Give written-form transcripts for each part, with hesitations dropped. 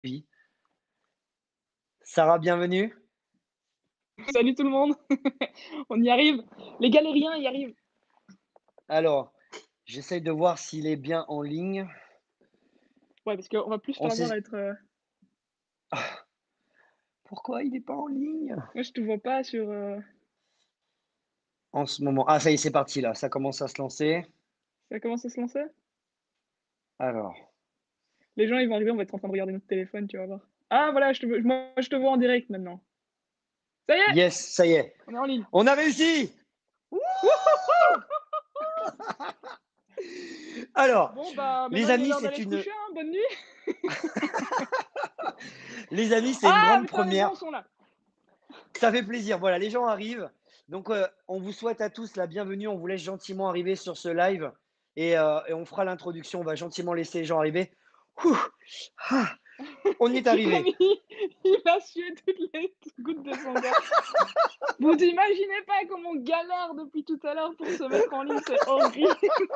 vie. Sarah, bienvenue. Salut tout le monde, on y arrive. Les galériens y arrivent. Alors, j'essaye de voir s'il est bien en ligne. Ouais, parce qu'on va plus On t'avoir à sait être. pourquoi il n'est pas en ligne Moi, je te vois pas sur. en ce moment. Ah, ça y est, c'est parti là. Ça commence à se lancer. Ça commence à se lancer. Alors, Les gens, ils vont arriver, on va être en train de regarder notre téléphone, tu vas voir. Ah voilà, moi, je te vois en direct maintenant. Ça y est, yes, ça y est. on est en ligne. On a réussi. Wouh. Wouhou. Alors, Bon bah maintenant les il est amis, l'heure c'est d'aller se une, coucher, hein. Bonne nuit. les amis, c'est une Ah grande putain, les gens première. sont là. Ça fait plaisir. Voilà, les gens arrivent. Donc, on vous souhaite à tous la bienvenue. On vous laisse gentiment arriver sur ce live et on fera l'introduction. On va gentiment laisser les gens arriver. Ouh. Ah, on y est J'ai comme arrivé. il a sué toutes les gouttes de son corps. Vous imaginez pas comme on galère depuis tout à l'heure pour se mettre en ligne, c'est horrible.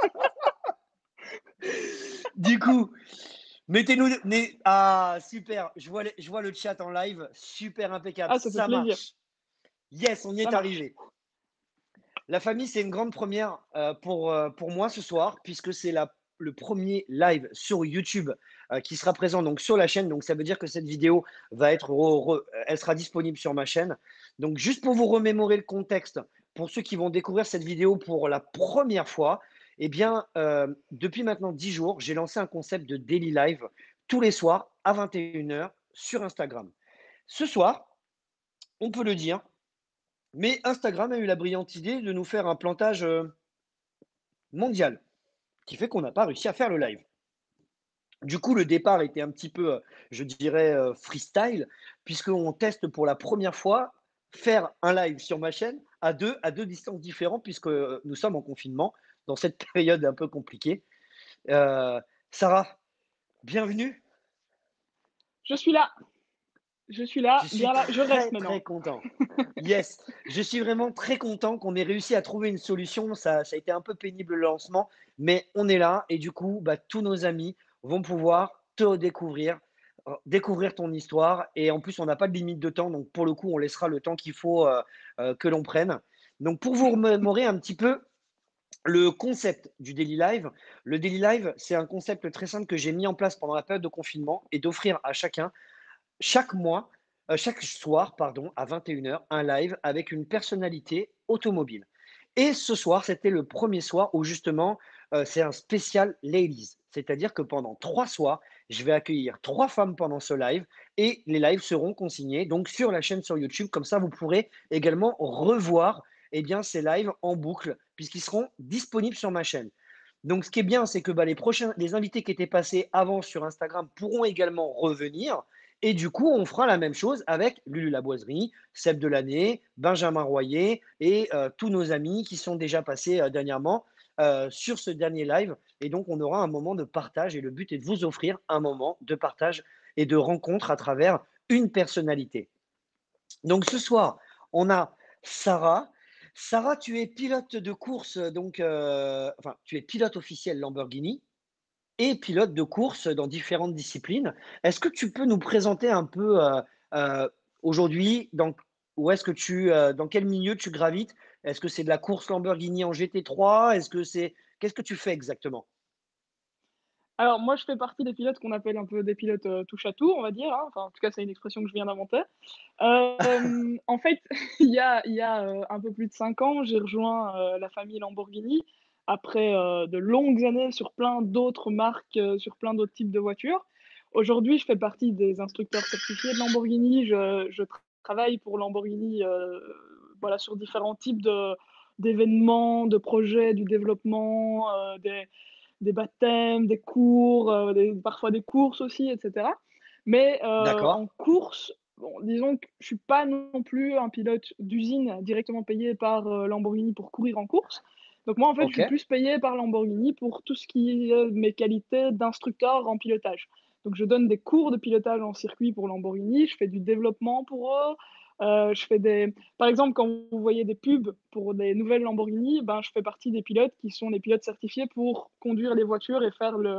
Du coup, mettez-nous. Ah, super. Je vois le chat en live. Super impeccable. Ah, ça fait Ça plaisir. marche. Yes, on y Ça est marche. arrivé. La famille, c'est une grande première pour moi ce soir, puisque c'est le premier live sur YouTube qui sera présent donc sur la chaîne. Donc, ça veut dire que cette vidéo va être elle sera disponible sur ma chaîne. Donc, juste pour vous remémorer le contexte, pour ceux qui vont découvrir cette vidéo pour la première fois, eh bien, depuis maintenant 10 jours, j'ai lancé un concept de daily live tous les soirs à 21 h sur Instagram. Ce soir, on peut le dire, mais Instagram a eu la brillante idée de nous faire un plantage mondial, qui fait qu'on n'a pas réussi à faire le live. Du coup, le départ était un petit peu, je dirais, freestyle, puisqu'on teste pour la première fois faire un live sur ma chaîne à deux distances différentes, puisque nous sommes en confinement, dans cette période un peu compliquée. Euh, Sarah, bienvenue. Je suis là, je suis là, Je suis bien là, je reste très, maintenant. très content. Yes, je suis vraiment très content qu'on ait réussi à trouver une solution. Ça a été un peu pénible le lancement, mais on est là et du coup, bah, tous nos amis vont pouvoir te découvrir, découvrir ton histoire. Et en plus, on n'a pas de limite de temps, donc pour le coup, on laissera le temps qu'il faut que l'on prenne. Donc, pour vous remémorer un petit peu le concept du Daily Live, le Daily Live, c'est un concept très simple que j'ai mis en place pendant la période de confinement et d'offrir à chacun chaque mois, chaque soir, pardon, à 21 h, un live avec une personnalité automobile. Et ce soir, c'était le premier soir où justement, c'est un spécial Ladies. C'est-à-dire que pendant 3 soirs, je vais accueillir 3 femmes pendant ce live et les lives seront consignés donc sur la chaîne sur YouTube. Comme ça, vous pourrez également revoir eh bien, ces lives en boucle puisqu'ils seront disponibles sur ma chaîne. Donc, ce qui est bien, c'est que bah, les invités qui étaient passés avant sur Instagram pourront également revenir. Et du coup, on fera la même chose avec Lulu Laboiserie, Seb Delaney, Benjamin Royer et tous nos amis qui sont déjà passés dernièrement sur ce dernier live. Et donc, on aura un moment de partage. Et le but est de vous offrir un moment de partage et de rencontre à travers une personnalité. Donc, ce soir, on a Sarah. Sarah, tu es pilote de course, donc, enfin, tu es pilote officiel Lamborghini et pilote de course dans différentes disciplines. Est-ce que tu peux nous présenter un peu aujourd'hui où est-ce que dans quel milieu tu gravites? Est-ce que c'est de la course Lamborghini en GT3? Qu'est-ce que tu fais exactement? Alors moi, je fais partie des pilotes qu'on appelle un peu des pilotes, touche à tout, on va dire, hein. Enfin, en tout cas, c'est une expression que je viens d'inventer. En fait, il y a un peu plus de 5 ans, j'ai rejoint, la famille Lamborghini après, de longues années sur plein d'autres marques, sur plein d'autres types de voitures. Aujourd'hui, je fais partie des instructeurs certifiés de Lamborghini. Je travaille pour Lamborghini, voilà, sur différents types d'événements, de projets, du développement, des baptêmes, des cours, parfois des courses aussi, et cetera. Mais, D'accord, en course, bon, disons que je suis pas non plus un pilote d'usine directement payé par, Lamborghini pour courir en course. Donc moi, en fait, je ok, suis plus payé par Lamborghini pour tout ce qui est mes qualités d'instructeur en pilotage. Donc je donne des cours de pilotage en circuit pour Lamborghini, je fais du développement pour eux, je fais des par exemple, quand vous voyez des pubs pour des nouvelles Lamborghini, ben, je fais partie des pilotes qui sont les pilotes certifiés pour conduire les voitures et faire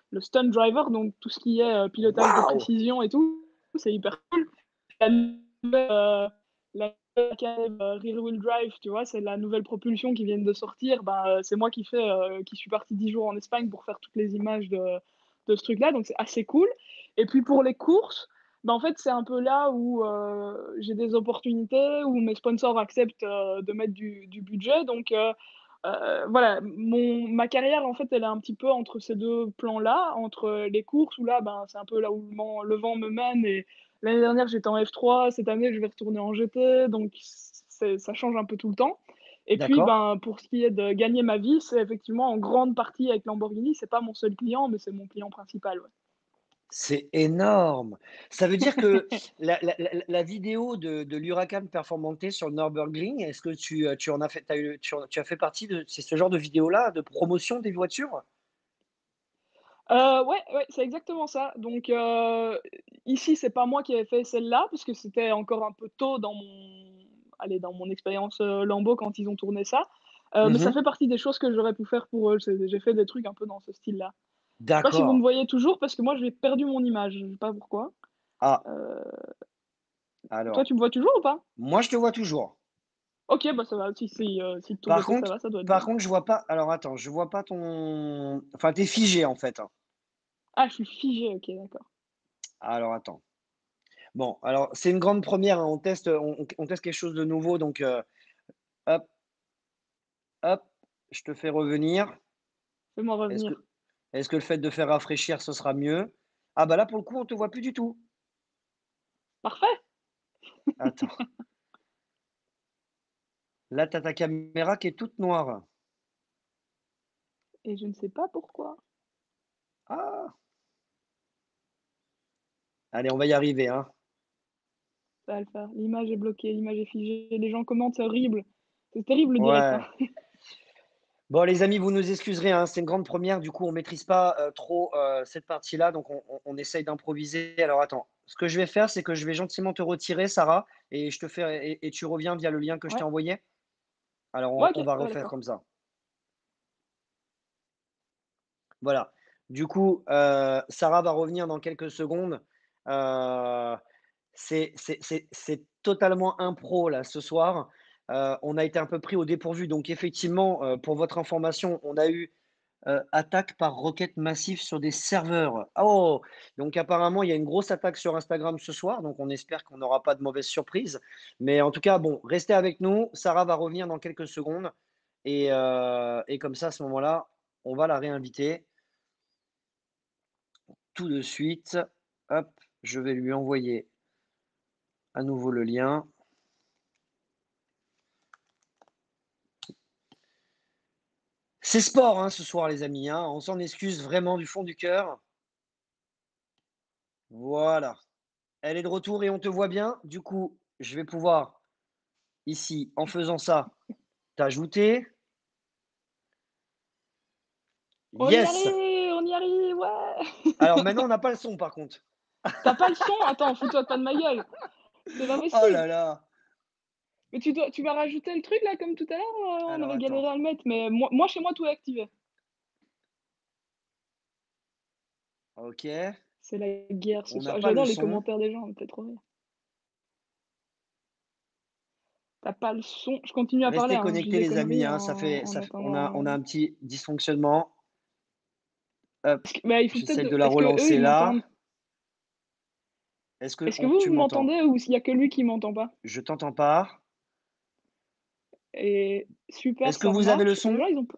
le stunt driver, donc tout ce qui est, pilotage de Waouh! précision et tout, c'est hyper cool. La nouvelle, la nouvelle Cayenne, rear wheel drive, tu vois? C'est la nouvelle propulsion qui viennent de sortir. Ben, c'est moi qui suis parti 10 jours en Espagne pour faire toutes les images de ce truc-là, donc c'est assez cool. Et puis pour les courses, bah, en fait, c'est un peu là où, j'ai des opportunités, où mes sponsors acceptent, de mettre du budget. Donc voilà, ma carrière, en fait, elle est un petit peu entre ces 2 plans-là, entre les courses où là, ben, c'est un peu là où le vent me mène. Et l'année dernière, j'étais en F3, cette année, je vais retourner en GT, donc ça change un peu tout le temps. Et puis, D'accord. ben, pour ce qui est de gagner ma vie, c'est effectivement en grande partie avec Lamborghini. C'est pas mon seul client, mais c'est mon client principal, ouais. C'est énorme. Ça veut dire que la vidéo de l'Huracan Performante sur le Nürburgring, est-ce que tu en as fait tu as fait partie de c'est ce genre de vidéo-là, de promotion des voitures? Ouais, ouais, c'est exactement ça. Donc ici, c'est pas moi qui avais fait celle-là, parce que c'était encore un peu tôt dans mon expérience, Lambo quand ils ont tourné ça. Mais ça Mmh. fait partie des choses que j'aurais pu faire pour eux. J'ai fait des trucs un peu dans ce style-là. Je sais pas si vous me D'accord. voyez toujours parce que moi, j'ai perdu mon image, je sais pas pourquoi. Ah, Heu, Toi, alors, tu me vois toujours ou pas? moi, je te vois toujours. OK, bah, ça va. Si de ton Par côté ça contre va, ça doit être par bon. contre, je vois pas alors attends, je vois pas ton enfin, tu es figé, en fait, hein. Ah, je suis figée, OK, d'accord. Alors attends. Bon, alors c'est une grande première, hein, on teste quelque chose de nouveau donc hop, hop, je te fais revenir. Fais-moi Est-ce que revenir. est-ce que le fait de faire rafraîchir, ce sera mieux? Ah bah là, pour le coup, on te voit plus du tout. Parfait! Attends, là, tu as ta caméra qui est toute noire. Et je ne sais pas pourquoi. Ah! Allez, on va y arriver, hein. Ça va le faire. L'image est bloquée, l'image est figée, les gens commentent, c'est horrible. C'est terrible le direct, hein. Ouais. Bon les amis, vous nous excuserez, hein, c'est une grande première, du coup on maîtrise pas, trop, cette partie-là, donc on essaye d'improviser. Alors attends, ce que je vais faire, c'est que je vais gentiment te retirer Sarah et je te fais et tu reviens via le lien que je t'ai Ouais. envoyé? Alors Ouais, on OK, va ouais, refaire d'accord. comme ça. Voilà. Du coup, Sarah va revenir dans quelques secondes. Heu, c'est totalement impro là ce soir. On a été un peu pris au dépourvu donc effectivement, pour votre information, on a eu attaque par roquette massive sur des serveurs. Oh! Donc apparemment, il y a une grosse attaque sur Instagram ce soir, donc on espère qu'on n'aura pas de mauvaises surprises. Mais en tout cas, bon, restez avec nous. Sarah va revenir dans quelques secondes et comme ça, à ce moment-là, on va la réinviter tout de suite. Hop, je vais lui envoyer à nouveau le lien. C'est sport, hein, ce soir, les amis, hein. On s'en excuse vraiment du fond du cœur. Voilà. Elle est de retour et on te voit bien. Du coup, je vais pouvoir ici, en faisant ça, t'ajouter. Yes! On y arrive, ouais! Alors maintenant, on n'a pas le son par contre. Tu pas le son? Attends, fous-toi pas de ma gueule! C'est pas Oh possible! là là! Mais tu vas rajouter le truc là comme tout à l'heure, on Alors avait attends. galéré à le mettre, mais moi chez moi tout est activé. OK. C'est la guerre ce On n'a soir. pas le J'adore les son. commentaires des gens, ça me fait trop rire. Tu pas le son? Je continue à parler, Restez hein, je dis connectés des les amis, conneries hein, en on a attendant. un petit dysfonctionnement. Hop, Bah, il faut peut-être j'essaie de la est-ce qu'eux relancer ils là. m'entendent? Est-ce que Est-ce que on tu vous m'entends? m'entendez ou s'il y a que lui qui m'entend pas? Je t'entends pas. Et super, Est-ce que ça vous avez le marche. Les son? gens, ils ont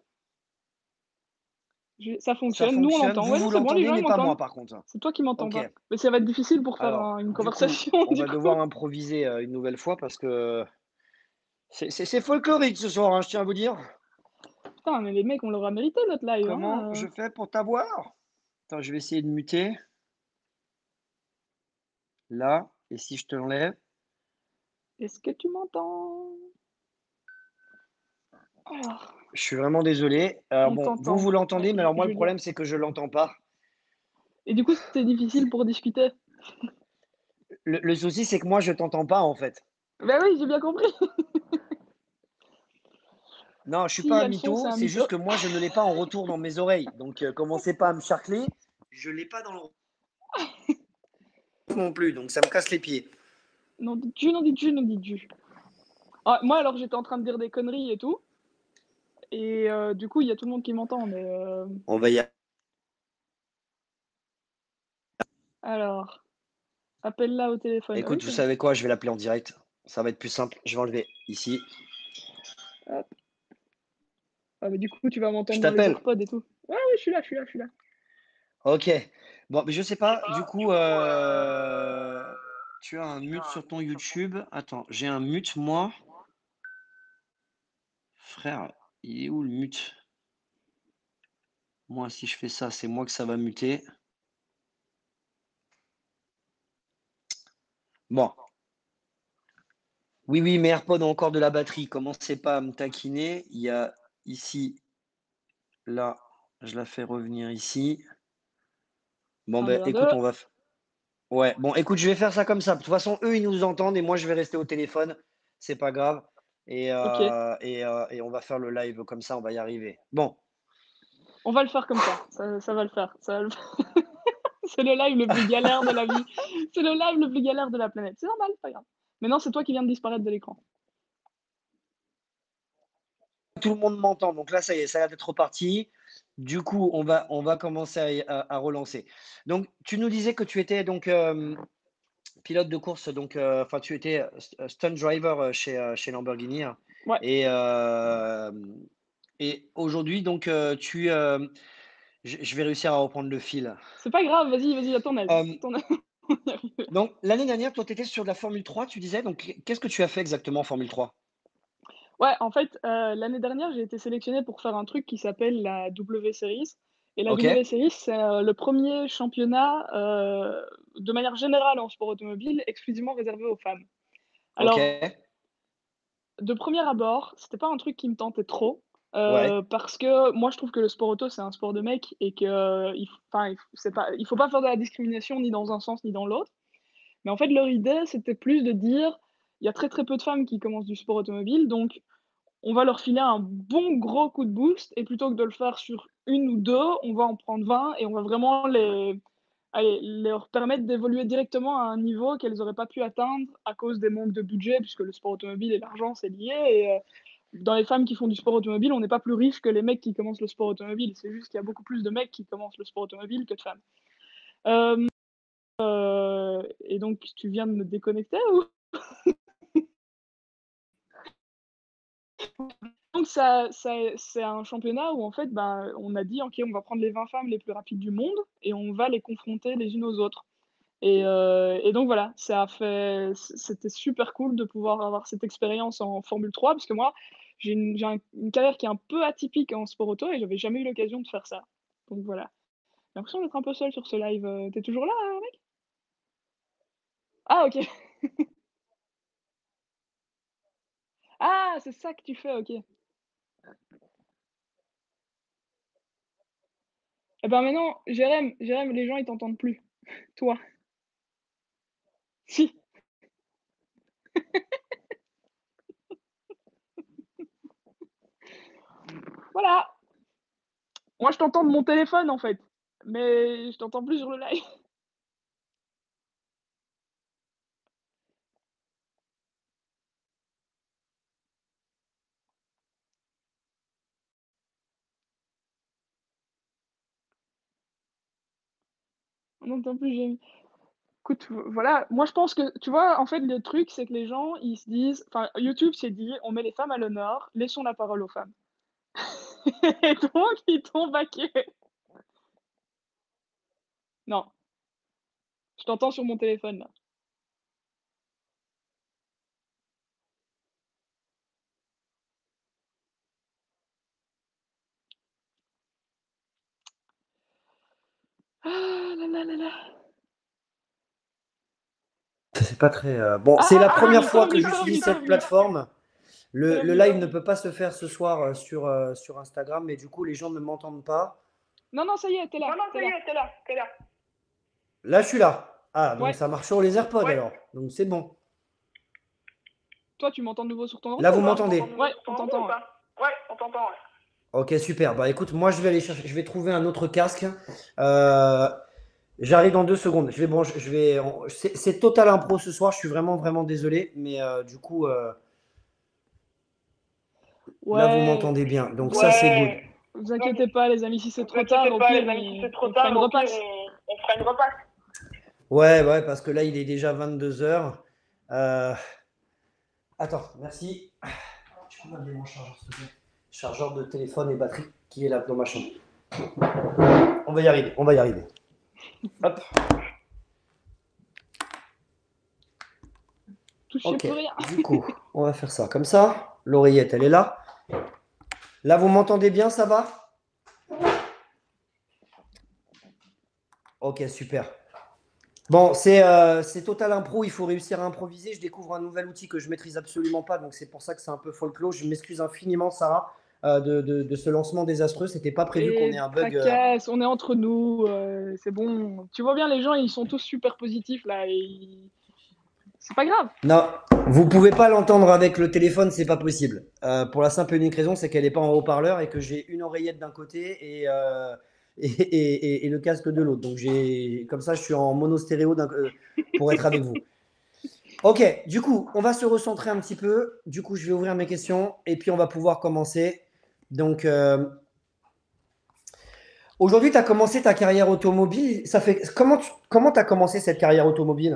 ça Ça fonctionne, nous on fonctionne. l'entend. Vous, Ouais, non, vous c'est bon, les l'entendez, gens ils mais pas moi m'entendent. par contre. C'est toi qui m'entends OK. pas. Mais ça va être difficile pour faire Alors, une du coup, conversation on du va coup. devoir improviser, une nouvelle fois parce que c'est folklorique ce soir, hein, je tiens à vous dire. Putain, mais les mecs, on l'aura mérité notre live, Comment hein, je fais pour t'avoir? Attends, je vais essayer de muter, là, et si je te l'enlève? Est-ce que tu m'entends? Alors, Je suis vraiment désolé. Alors on bon, vous, t'entend. vous Ouais, l'entendez, mais alors moi, le Julien. problème, c'est que je l'entends pas. Et du coup, c'est difficile pour discuter? Le souci, c'est que moi, je t'entends pas, en fait. Bah oui, j'ai bien compris. Non, je suis S'il pas y un a le son, c'est mytho, un c'est mytho. juste que moi, je ne l'ai pas en retour dans mes oreilles. Donc, commencez pas à me charcler, Je l'ai pas dans le non plus, donc ça me casse les pieds. Non, dit Dieu, non, dit Dieu, non, dit Dieu. Ah, moi, alors, j'étais en train de dire des conneries et tout. Et du coup, il y a tout le monde qui m'entend. Mais On va y aller. alors, appelle-la au téléphone. Ah oui, Écoute, vous c'est bon. savez quoi? Je vais l'appeler en direct. Ça va être plus simple. Je vais enlever ici. Hop. Ah, mais du coup, tu vas Je m'entendre dans les t'appelle. AirPods et tout. Ouais, oui, je suis là, je suis là, je suis là. Ok. Bon, mais je sais pas. Du coup, tu as un mute sur ton YouTube. Attends, j'ai un mute, moi. Frère, il est où le mute? Moi, si je fais ça, c'est moi que ça va muter. Bon. Oui, oui, mes AirPods ont encore de la batterie. Commencez pas à me taquiner. Il y a ici, là, je la fais revenir ici. Bon, 1, ben, 2, 1, 2. écoute, on va. Ouais, bon, écoute, je vais faire ça comme ça. De toute façon, eux, ils nous entendent et moi, je vais rester au téléphone. C'est pas grave. Ok, Et on va faire le live comme ça, on va y arriver. Bon. on va le faire comme ça. Ça va le faire. Ça va le faire. C'est le live le plus galère de la vie. C'est le live le plus galère de la planète. C'est normal, pas grave. Mais non, c'est toi qui viens de disparaître de l'écran. Tout le monde m'entend. Donc là, ça y est, ça a l'air d'être reparti. Du coup, on va commencer à relancer. Donc, tu nous disais que tu étais donc pilote de course, donc enfin, tu étais stunt driver chez Lamborghini. Hein. Ouais, Et, et aujourd'hui, donc, je vais réussir à reprendre le fil. c'est pas grave, vas-y, vas-y, à ton aise. Euh, À ton aise. On y arrive. donc, l'année dernière, toi, tu étais sur de la Formule 3, tu disais. Donc, qu'est-ce que tu as fait exactement en Formule 3? Ouais, en fait, l'année dernière, j'ai été sélectionnée pour faire un truc qui s'appelle la W Series et la Ok, W Series, c'est, le 1er championnat, de manière générale en sport automobile, exclusivement réservé aux femmes. ok, Alors, de premier abord, c'était pas un truc qui me tentait trop, ouais, parce que moi, je trouve que le sport auto, c'est un sport de mecs et que, il faut pas faire de la discrimination ni dans un sens ni dans l'autre. Mais en fait, leur idée, c'était plus de dire: «Il y a très, très peu de femmes qui commencent du sport automobile, donc on va leur filer un bon gros coup de boost et plutôt que de le faire sur une ou 2, on va en prendre 20 et on va vraiment leur permettre d'évoluer directement à un niveau qu'elles auraient pas pu atteindre à cause des manques de budget», puisque le sport automobile et l'argent, c'est lié et dans les femmes qui font du sport automobile, on n'est pas plus riches que les mecs qui commencent le sport automobile. C'est juste qu'il y a beaucoup plus de mecs qui commencent le sport automobile que de femmes. Hem, et donc tu viens de me déconnecter ou? Donc c'est un championnat où en fait, ben, on a dit: «OK, on va prendre les 20 femmes les plus rapides du monde et on va les confronter les unes aux autres» et donc voilà, ça a fait c'était super cool de pouvoir avoir cette expérience en Formule 3 parce que moi, j'ai une carrière qui est un peu atypique en sport auto et j'avais jamais eu l'occasion de faire ça. Donc voilà. J'ai l'impression d'être un peu seule sur ce live, tu toujours là, mec? Ah OK. Ah, c'est ça que tu fais, OK. Et ben maintenant, Jérém, les gens ils t'entendent plus. Toi. Si. Voilà. Moi, je t'entends de mon téléphone, en fait, mais je t'entends plus sur le live. On n'entend plus Jamie. Écoute, voilà, moi, je pense que tu vois, en fait, le truc, c'est que les gens, ils se disent enfin, YouTube s'est dit: «On met les femmes à l'honneur, laissons la parole aux femmes» et donc ils t'ont baqué. Non, je t'entends sur mon téléphone, là. Ah là là là là. c'est pas très. Bon, Ah, c'est ah, la ah, c'est première revenu, c'est fois que revenu, c'est j'utilise revenu, c'est cette revenu. plateforme. C'est Le revenu. live ne peut pas se faire ce soir sur Instagram, mais du coup, les gens ne m'entendent pas. Non, non, ça y est, tu es Non, là, non, tu es ça y là. est, t'es là, t'es là. Là, je suis là. Ah, donc Ouais, ça marche sur les AirPods Ouais. alors. Donc c'est bon. toi, tu m'entends de nouveau sur ton ordi Là, ou vous pas? m'entendez? Ouais, on t'entend, ouais. Ouais, on t'entend, ouais. Ok, super. Bah écoute, moi, je vais aller chercher. Je vais trouver un autre casque. Euh, J'arrive dans 2 secondes. C'est total impro ce soir. Je suis vraiment, vraiment désolé. Mais du coup, là, vous Ouais, m'entendez bien. Donc ça, c'est good. ouais, vous inquiétez pas, les amis, si c'est trop tard, au pire, on fera une repasse. Ouais, ouais, parce que là, il est déjà 22 heures. Euh, Attends, merci. Tu peux m'amener mon chargeur, s'il te plaît? Chargeur de téléphone et batterie qui est là dans ma chambre. On va y arriver, on va y arriver. Hop, Touchez ok. plus rien. Du coup, on va faire ça comme ça. L'oreillette, elle est là. Là, vous m'entendez bien, ça va? Ok, super. Bon, c'est total impro, il faut réussir à improviser. Je découvre un nouvel outil que je maîtrise absolument pas, donc c'est pour ça que c'est un peu folklore. Je m'excuse infiniment, Sarah, de ce lancement désastreux. C'était pas prévu qu'on ait Et un bug. tracasse, on est entre nous, c'est bon. Tu vois bien, les gens, ils sont tous super positifs là, c'est pas grave. Non, vous pouvez pas l'entendre avec le téléphone, c'est pas possible. Pour la simple et unique raison, c'est qu'elle n'est pas en haut-parleur et que j'ai une oreillette d'un côté et le casque de l'autre. Donc comme ça, je suis en mono stéréo pour être avec vous. Ok, du coup, on va se recentrer un petit peu. Du coup, je vais ouvrir mes questions et puis on va pouvoir commencer. Donc, aujourd'hui, tu as commencé ta carrière automobile. Comment tu as commencé cette carrière automobile?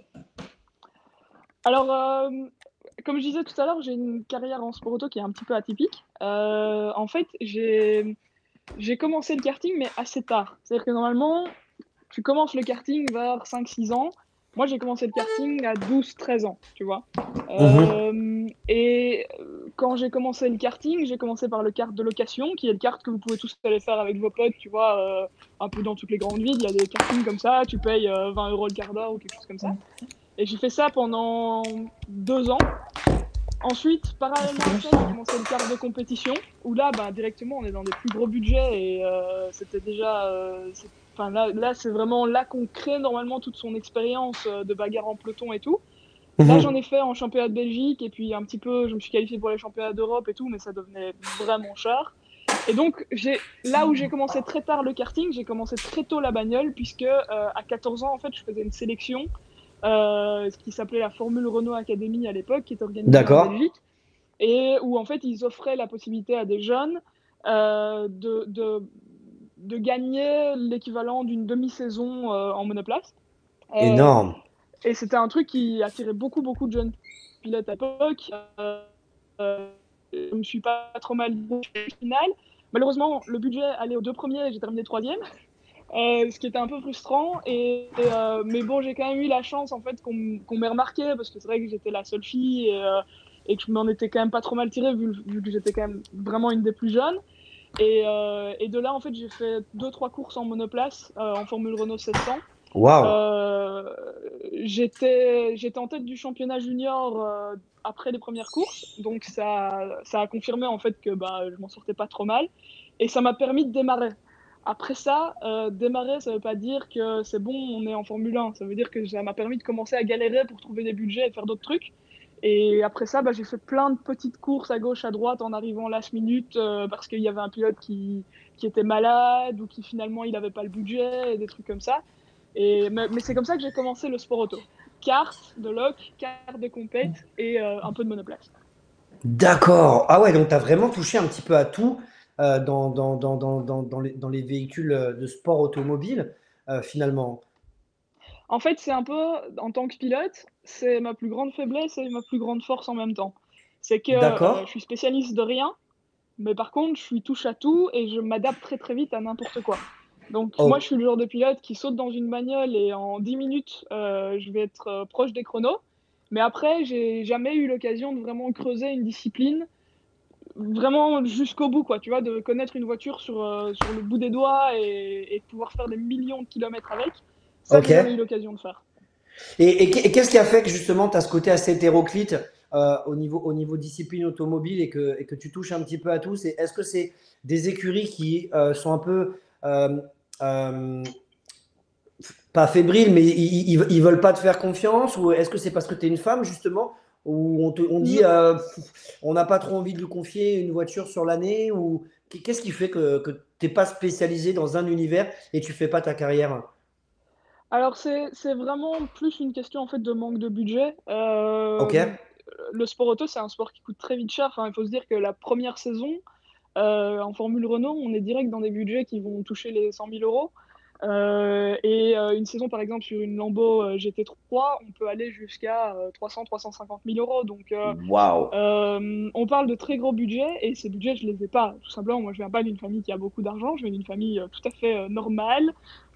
Alors, comme je disais tout à l'heure, j'ai une carrière en sport auto qui est un petit peu atypique. En fait, j'ai commencé le karting, mais assez tard. C'est-à-dire que normalement, tu commences le karting vers 5-6 ans. Moi, j'ai commencé le karting à 12-13 ans, tu vois. Mhm. Quand j'ai commencé le karting, j'ai commencé par le kart de location, qui est le kart que vous pouvez tous aller faire avec vos potes, tu vois, un peu dans toutes les grandes villes. Il y a des kartings comme ça, tu payes 20 € le quart d'heure ou quelque chose comme ça. Et j'ai fait ça pendant 2 ans. Ensuite, parallèlement à ça, j'ai commencé le kart de compétition, où là, bah, directement, on est dans des plus gros budgets et c'était déjà. Enfin, là c'est vraiment là qu'on crée normalement toute son expérience de bagarre en peloton et tout. Là, j'en Mhm. ai fait en championnat de Belgique et puis un petit peu, je me suis qualifiée pour les championnats d'Europe et tout, mais ça devenait vraiment cher. Et donc, là où j'ai commencé très tard le karting, j'ai commencé très tôt la bagnole, puisque à 14 ans, en fait, je faisais une sélection, ce qui s'appelait la Formule Renault Academy à l'époque, qui est organisée en D'accord. Belgique, et où en fait, ils offraient la possibilité à des jeunes de gagner l'équivalent d'une demi-saison en monoplace. Euh, Énorme. et c'était un truc qui attirait beaucoup, beaucoup de jeunes pilotes à l'époque. Je me suis pas trop mal dit au final. Malheureusement, le budget allait aux deux premiers et j'ai terminé troisième, ce qui était un peu frustrant. Mais bon, j'ai quand même eu la chance en fait qu'on m'ait remarqué parce que c'est vrai que j'étais la seule fille et que je m'en étais quand même pas trop mal tirée vu que j'étais quand même vraiment une des plus jeunes. Et de là, en fait, j'ai fait 2-3 courses en monoplace en Formule Renault 700. Waouh. Euh, j'étais en tête du championnat junior après les premières courses, donc ça a confirmé en fait que bah, je m'en sortais pas trop mal, et ça m'a permis de démarrer. Après ça, démarrer, ça veut pas dire que c'est bon, on est en Formule 1, ça veut dire que ça m'a permis de commencer à galérer pour trouver des budgets et faire d'autres trucs. Et après ça, bah, j'ai fait plein de petites courses à gauche, à droite en arrivant last minute parce qu'il y avait un pilote qui était malade ou qui finalement il n'avait pas le budget et des trucs comme ça. Mais c'est comme ça que j'ai commencé le sport auto. Carte de loc, carte de compète et un peu de monoplace. D'accord. Ah ouais, donc tu as vraiment touché un petit peu à tout dans les véhicules de sport automobile, finalement. En fait, c'est un peu, en tant que pilote, c'est ma plus grande faiblesse et ma plus grande force en même temps. C'est que D'accord. je suis spécialiste de rien, mais par contre, je suis touche à tout et je m'adapte très très vite à n'importe quoi. Donc moi, je Oh, suis le genre de pilote qui saute dans une bagnole et en 10 minutes, je vais être proche des chronos. Mais après, j'ai jamais eu l'occasion de vraiment creuser une discipline vraiment jusqu'au bout, quoi, tu vois, de connaître une voiture sur le bout des doigts et de pouvoir faire des millions de kilomètres avec. Ça, ok. j'ai jamais eu l'occasion de faire. Et qu'est-ce qui a fait que justement tu as ce côté assez hétéroclite au niveau discipline automobile et que tu touches un petit peu à tout? Est-ce que c'est des écuries qui sont un peu euh, euh, pas fébriles, mais ils veulent pas te faire confiance? Ou est-ce que c'est parce que tu es une femme, justement, où on dit Non. on n'a pas trop envie de lui confier une voiture sur l'année? Ou qu'est-ce qui fait que tu n'es pas spécialisé dans un univers et tu fais pas ta carrière? Alors c'est vraiment plus une question, en fait, de manque de budget. Ok? Le sport auto, c'est un sport qui coûte très vite cher. Enfin, il faut se dire que la première saison, en Formule Renault, on est direct dans des budgets qui vont toucher les 100 000 euros. Une saison, par exemple, sur une Lambo GT3, on peut aller jusqu'à 300 000 – 350 000 euros. Donc, Waouh! on parle de très gros budgets et ces budgets, je les ai pas. Tout simplement, moi, je viens pas d'une famille qui a beaucoup d'argent. Je viens d'une famille tout à fait normale,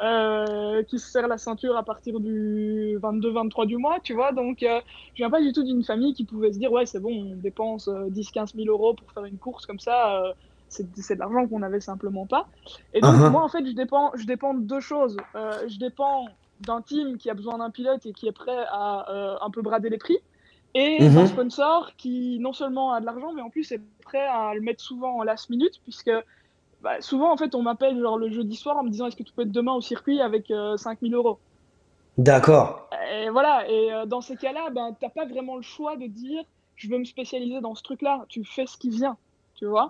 qui se serre la ceinture à partir du 22-23 du mois, tu vois. Donc, je viens pas du tout d'une famille qui pouvait se dire, ouais, c'est bon, on dépense 10 – 15 000 euros pour faire une course comme ça. C'est de l'argent qu'on n'avait simplement pas. Et donc, moi, Uhum. en fait, je dépends de deux choses. Je dépends d'un team qui a besoin d'un pilote et qui est prêt à un peu brader les prix, et d'un Mhm. sponsor qui non seulement a de l'argent, mais en plus est prêt à le mettre souvent en last minute, puisque bah, souvent, en fait, on m'appelle genre le jeudi soir en me disant est-ce que tu peux être demain au circuit avec 5 000 euros. D'accord. Et voilà, et dans ces cas-là, ben, t'as pas vraiment le choix de dire je veux me spécialiser dans ce truc-là, tu fais ce qui vient, tu vois.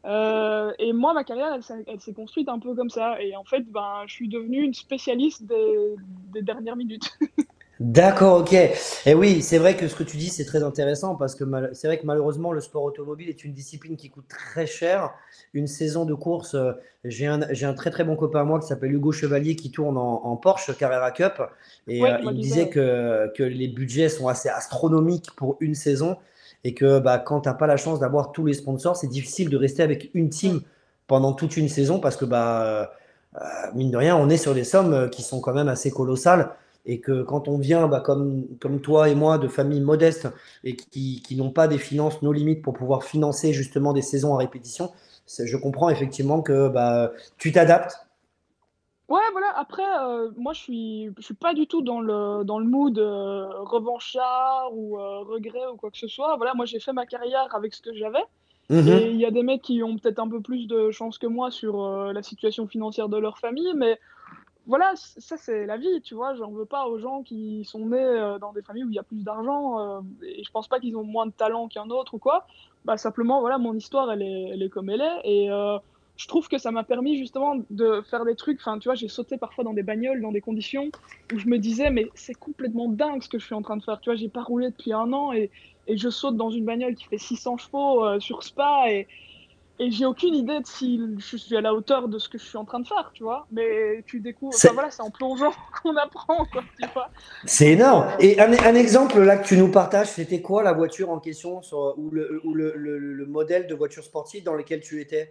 Et moi, ma carrière, elle s'est construite un peu comme ça. Et en fait, ben, je suis devenue une spécialiste des dernières minutes. D'accord, ok. Et oui, c'est vrai que ce que tu dis, c'est très intéressant parce que c'est vrai que malheureusement, le sport automobile est une discipline qui coûte très cher. Une saison de course, j'ai un très très bon copain à moi qui s'appelle Hugo Chevalier qui tourne en Porsche Carrera Cup et Oui, je vois il me qui c'est, disait ouais. que les budgets sont assez astronomiques pour une saison et que bah, quand tu n'as pas la chance d'avoir tous les sponsors, c'est difficile de rester avec une Ouais. team pendant toute une saison parce que bah, mine de rien, on est sur des sommes qui sont quand même assez colossales et que quand on vient, bah, comme toi et moi, de familles modestes et qui n'ont pas des finances, nos limites pour pouvoir financer justement des saisons à répétition, je comprends effectivement que bah, tu t'adaptes. Ouais, voilà. Après, moi, je suis pas du tout dans le mood revanchard ou regret ou quoi que ce soit. Voilà, moi, j'ai fait ma carrière avec ce que j'avais. Et il Mhm. y a des mecs qui ont peut-être un peu plus de chance que moi sur la situation financière de leur famille, mais voilà, ça c'est la vie, tu vois. J'en veux pas aux gens qui sont nés dans des familles où il y a plus d'argent, et je pense pas qu'ils ont moins de talent qu'un autre ou quoi. Bah simplement, voilà, mon histoire elle est comme elle est, et je trouve que ça m'a permis justement de faire des trucs. Enfin, tu vois, j'ai sauté parfois dans des bagnoles, dans des conditions où je me disais, mais c'est complètement dingue ce que je suis en train de faire. Tu vois, j'ai pas roulé depuis un an, et je saute dans une bagnole qui fait 600 chevaux sur Spa, et j'ai aucune idée de si je suis à la hauteur de ce que je suis en train de faire, tu vois. Mais tu découvres, enfin C'est voilà, c'est en plongeant qu'on apprend, quoi, tu vois. c'est Donc, énorme. Et un exemple là que tu nous partages, c'était quoi la voiture en question ou le modèle de voiture sportive dans lequel tu étais?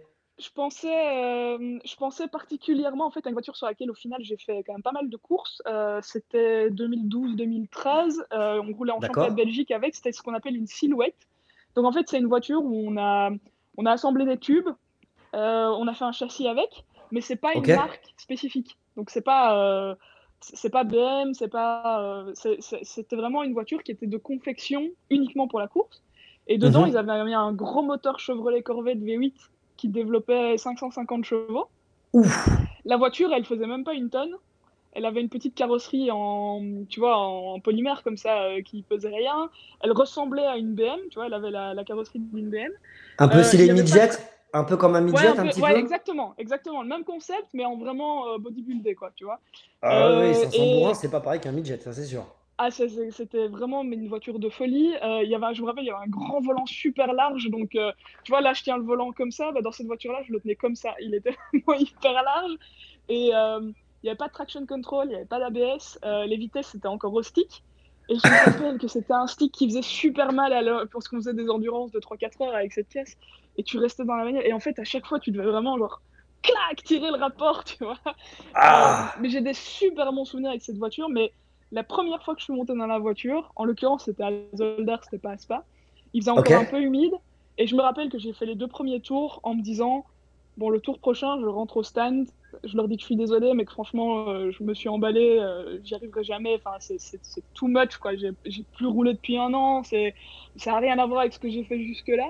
je pensais particulièrement en fait à une voiture sur laquelle au final j'ai fait quand même pas mal de courses. C'était 2012-2013. On roulait en championnat D'accord? de Belgique avec. C'était ce qu'on appelle une silhouette. Donc en fait c'est une voiture où on a assemblé des tubes. On a fait un châssis avec, mais c'est pas Ok? une marque spécifique. Donc c'est pas BM, c'était vraiment une voiture qui était de confection uniquement pour la course. Et dedans, ils Mhm. avaient mis un gros moteur Chevrolet Corvette V8 qui développait 550 chevaux. Ouf. La voiture, elle faisait même pas une tonne. Elle avait une petite carrosserie tu vois, en polymère comme ça, qui pesait rien. Elle ressemblait à une BM, tu vois, elle avait la carrosserie d'une BM. Un peu Il stylé y avait pas de midget? Un peu comme un Ouais, midget, un un peu, petit ouais, peu? exactement, exactement, le même concept, mais en vraiment bodybuildé, quoi, tu vois. Ah oui, 500 bourrins, Et c'est pas pareil qu'un midget, ça c'est sûr. c'était vraiment mais une voiture de folie. Je me rappelle, il y avait un grand volant super large, donc tu vois, là, je tiens le volant comme ça, bah, dans cette voiture-là, je le tenais comme ça. Il était vraiment hyper large, et il n'y avait pas de traction control, il n'y avait pas d'ABS, les vitesses, c'était encore au stick. Et je me rappelle que c'était un stick qui faisait super mal parce qu'on faisait des endurances de 3-4 heures avec cette pièce. Et tu restais dans la bagnole. Et en fait, à chaque fois, tu devais vraiment, genre, clac, tirer le rapport, tu vois. Ah! Mais j'ai des super bons souvenirs avec cette voiture. Mais la première fois que je suis montée dans la voiture, en l'occurrence, c'était à Zolder, c'était pas à Spa. Il faisait Ok? encore un peu humide. Et je me rappelle que j'ai fait les 2 premiers tours en me disant, bon, le tour prochain, je rentre au stand. Je leur dis que je suis désolée, mais que franchement, je me suis emballée, j'y arriverai jamais. Enfin, c'est too much, quoi. J'ai plus roulé depuis un an. Ça n'a rien à voir avec ce que j'ai fait jusque-là.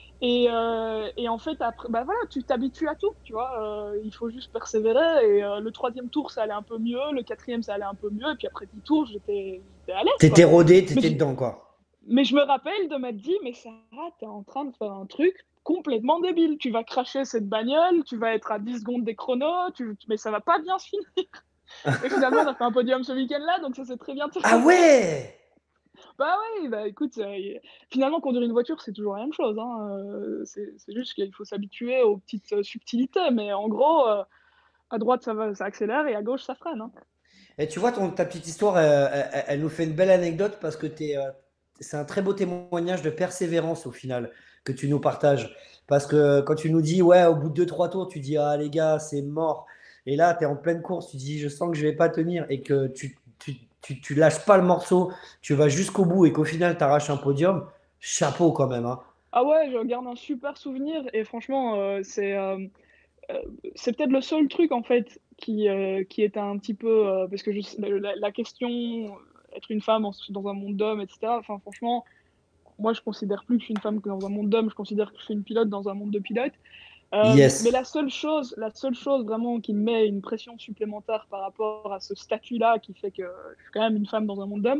Et en fait, après, bah voilà, tu t'habitues à tout, tu vois. Il faut juste persévérer. Et le troisième tour, ça allait un peu mieux. Le quatrième, ça allait un peu mieux. Et puis après 10 tours, j'étais à l'aise, T'étais quoi. rodé, Mais t'étais je, dedans, quoi. mais je me rappelle de m'être dit, mais Sarah, t'es en train de faire un truc complètement débile. Tu vas cracher cette bagnole, tu vas être à 10 secondes des chronos, mais ça va pas bien se finir. Et finalement, on a fait un podium ce week-end-là, donc ça s'est très bien Ah terminé. ouais! Bah oui, bah écoute, finalement, conduire une voiture, c'est toujours la même chose, hein, c'est juste qu'il faut s'habituer aux petites, subtilités, mais en gros, à droite, ça accélère et à gauche, ça freine, hein. Et tu vois, ta petite histoire, elle nous fait une belle anecdote parce que c'est un très beau témoignage de persévérance au final que tu nous partages. Parce que quand tu nous dis, ouais, au bout de 2, 3 tours, tu dis, ah les gars, c'est mort. Et là, tu es en pleine course, tu dis, je sens que je vais pas tenir et que tu lâches pas le morceau, tu vas jusqu'au bout et qu'au final, tu arraches un podium. Chapeau quand même, hein. Ah ouais, je garde un super souvenir et franchement, c'est peut-être le seul truc en fait qui était un petit peu, parce que la question, être une femme dans un monde d'hommes et cetera, enfin franchement, moi je considère plus que je suis une femme que dans un monde d'hommes, je considère que je suis une pilote dans un monde de pilotes. Mais Yes. la seule chose vraiment qui me met une pression supplémentaire par rapport à ce statut-là, qui fait que je suis quand même une femme dans un monde d'hommes,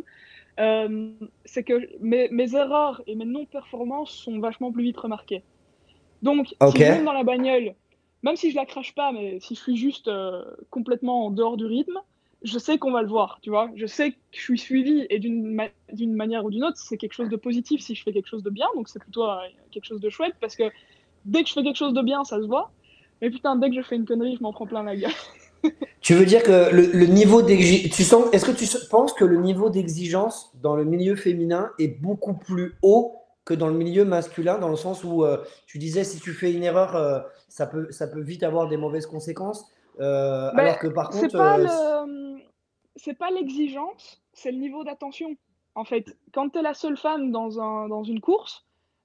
c'est que mes erreurs et mes non-performances sont vachement plus vite remarquées. Donc, Ok. si je monte dans la bagnole, même si je la crache pas, mais si je suis juste complètement en dehors du rythme, je sais qu'on va le voir, tu vois. Je sais que je suis suivie et d'une manière ou d'une autre, c'est quelque chose de positif si je fais quelque chose de bien, donc c'est plutôt quelque chose de chouette parce que dès que je fais quelque chose de bien, ça se voit. Mais putain, dès que je fais une connerie, je m'en prends plein la gueule. Tu veux dire que le niveau d'exigence, est-ce que penses que le niveau d'exigence dans le milieu féminin est beaucoup plus haut que dans le milieu masculin, dans le sens où tu disais si tu fais une erreur, ça peut vite avoir des mauvaises conséquences, Mais alors que par c'est contre, pas le, c'est pas l'exigence, c'est le niveau d'attention. En fait, quand tu es la seule femme dans une course,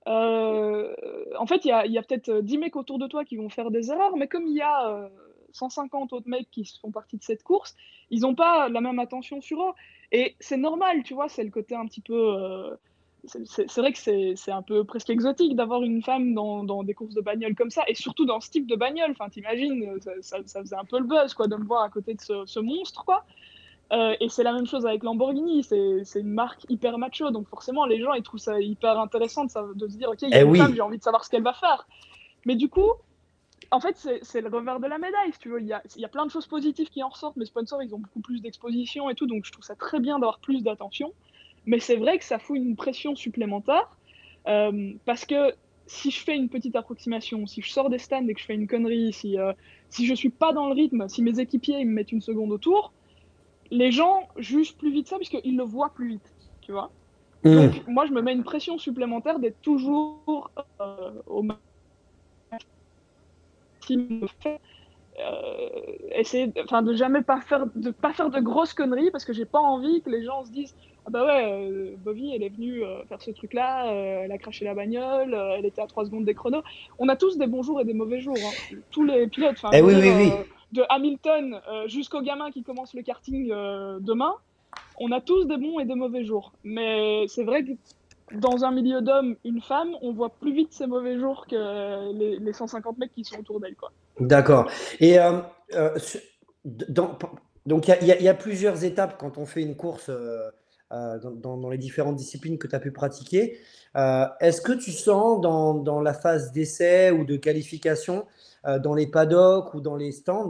euh, en fait, il y a peut-être 10 mecs autour de toi qui vont faire des erreurs, mais comme il y a 150 autres mecs qui font partie de cette course, ils n'ont pas la même attention sur eux. Et c'est normal, tu vois, c'est le côté un petit peu. C'est vrai que c'est un peu presque exotique d'avoir une femme dans des courses de bagnole comme ça, et surtout dans ce type de bagnole. Enfin, t'imagines, ça faisait un peu le buzz, quoi, de me voir à côté de ce monstre, quoi. Et c'est la même chose avec Lamborghini, c'est une marque hyper macho, donc forcément, les gens, ils trouvent ça hyper intéressant de se dire, OK, il y a eh une femme, oui, j'ai envie de savoir ce qu'elle va faire. Mais du coup, en fait, c'est le revers de la médaille, si tu veux. Il y a plein de choses positives qui en ressortent. Mes sponsors, ils ont beaucoup plus d'exposition et tout, donc je trouve ça très bien d'avoir plus d'attention. Mais c'est vrai que ça fout une pression supplémentaire, parce que si je fais une petite approximation, si je sors des stands et que je fais une connerie, si je suis pas dans le rythme, si mes équipiers ils me mettent une seconde autour, les gens jugent plus vite ça puisqu'ils le voient plus vite, tu vois. hmm, Donc moi, je me mets une pression supplémentaire d'être toujours au maximum, essayer, enfin, de pas faire de grosses conneries parce que j'ai pas envie que les gens se disent ah bah ouais, Bovie elle est venue faire ce truc là, elle a craché la bagnole, elle était à 3 secondes des chronos. On a tous des bons jours et des mauvais jours, hein. Tous les pilotes, enfin eh je veux oui, dire, oui, oui. de Hamilton jusqu'au gamin qui commence le karting demain, on a tous des bons et des mauvais jours, mais c'est vrai que dans un milieu d'hommes, une femme, on voit plus vite ses mauvais jours que les 150 mecs qui sont autour d'elle, quoi. D'accord. Et dans- donc, il y a plusieurs étapes quand on fait une course dans les différentes disciplines que tu as pu pratiquer. Est-ce que tu sens dans la phase d'essai ou de qualification, dans les paddocks ou dans les stands,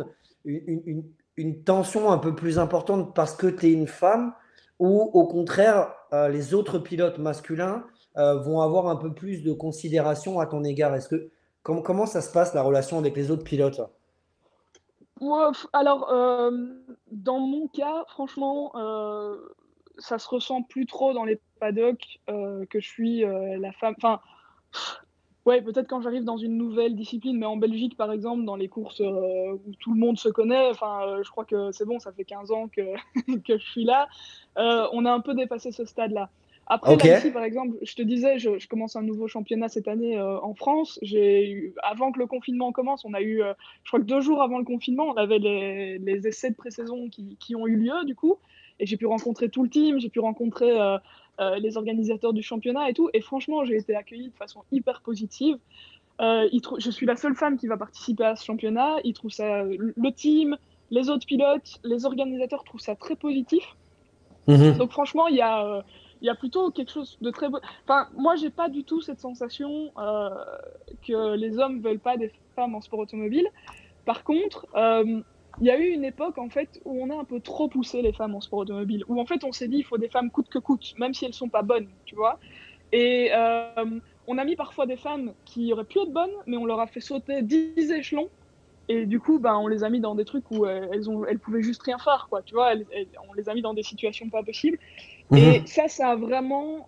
une tension un peu plus importante parce que tu es une femme ou au contraire, les autres pilotes masculins vont avoir un peu plus de considération à ton égard? Comment ça se passe la relation avec les autres pilotes? Ouais, alors, dans mon cas, franchement, ça se ressent plus trop dans les paddocks que je suis la femme. Enfin, ouais, peut-être quand j'arrive dans une nouvelle discipline, mais en Belgique, par exemple, dans les courses où tout le monde se connaît, enfin, je crois que c'est bon, ça fait 15 ans que, que je suis là, on a un peu dépassé ce stade-là. Après, Ok. là, ici, par exemple, je te disais, je commence un nouveau championnat cette année en France. Avant que le confinement commence, on a eu, je crois que 2 jours avant le confinement, on avait les essais de pré-saison qui ont eu lieu, du coup. Et j'ai pu rencontrer tout le team, j'ai pu rencontrer les organisateurs du championnat et tout. Et franchement, j'ai été accueillie de façon hyper positive. Je suis la seule femme qui va participer à ce championnat. Ils trouvent ça, le team, les autres pilotes, les organisateurs trouvent ça très positif. Mhm. Donc franchement, il y a plutôt quelque chose de très beau. Enfin, moi, j'ai pas du tout cette sensation que les hommes veulent pas des femmes en sport automobile. Par contre, il y a eu une époque, en fait, où on a un peu trop poussé les femmes en sport automobile, où en fait on s'est dit, il faut des femmes coûte que coûte, même si elles sont pas bonnes, tu vois. Et on a mis parfois des femmes qui auraient pu être bonnes, mais on leur a fait sauter 10 échelons. Et du coup, ben, on les a mis dans des trucs où elles pouvaient juste rien faire, quoi. Tu vois, on les a mis dans des situations pas possibles. Et Mhm. ça a vraiment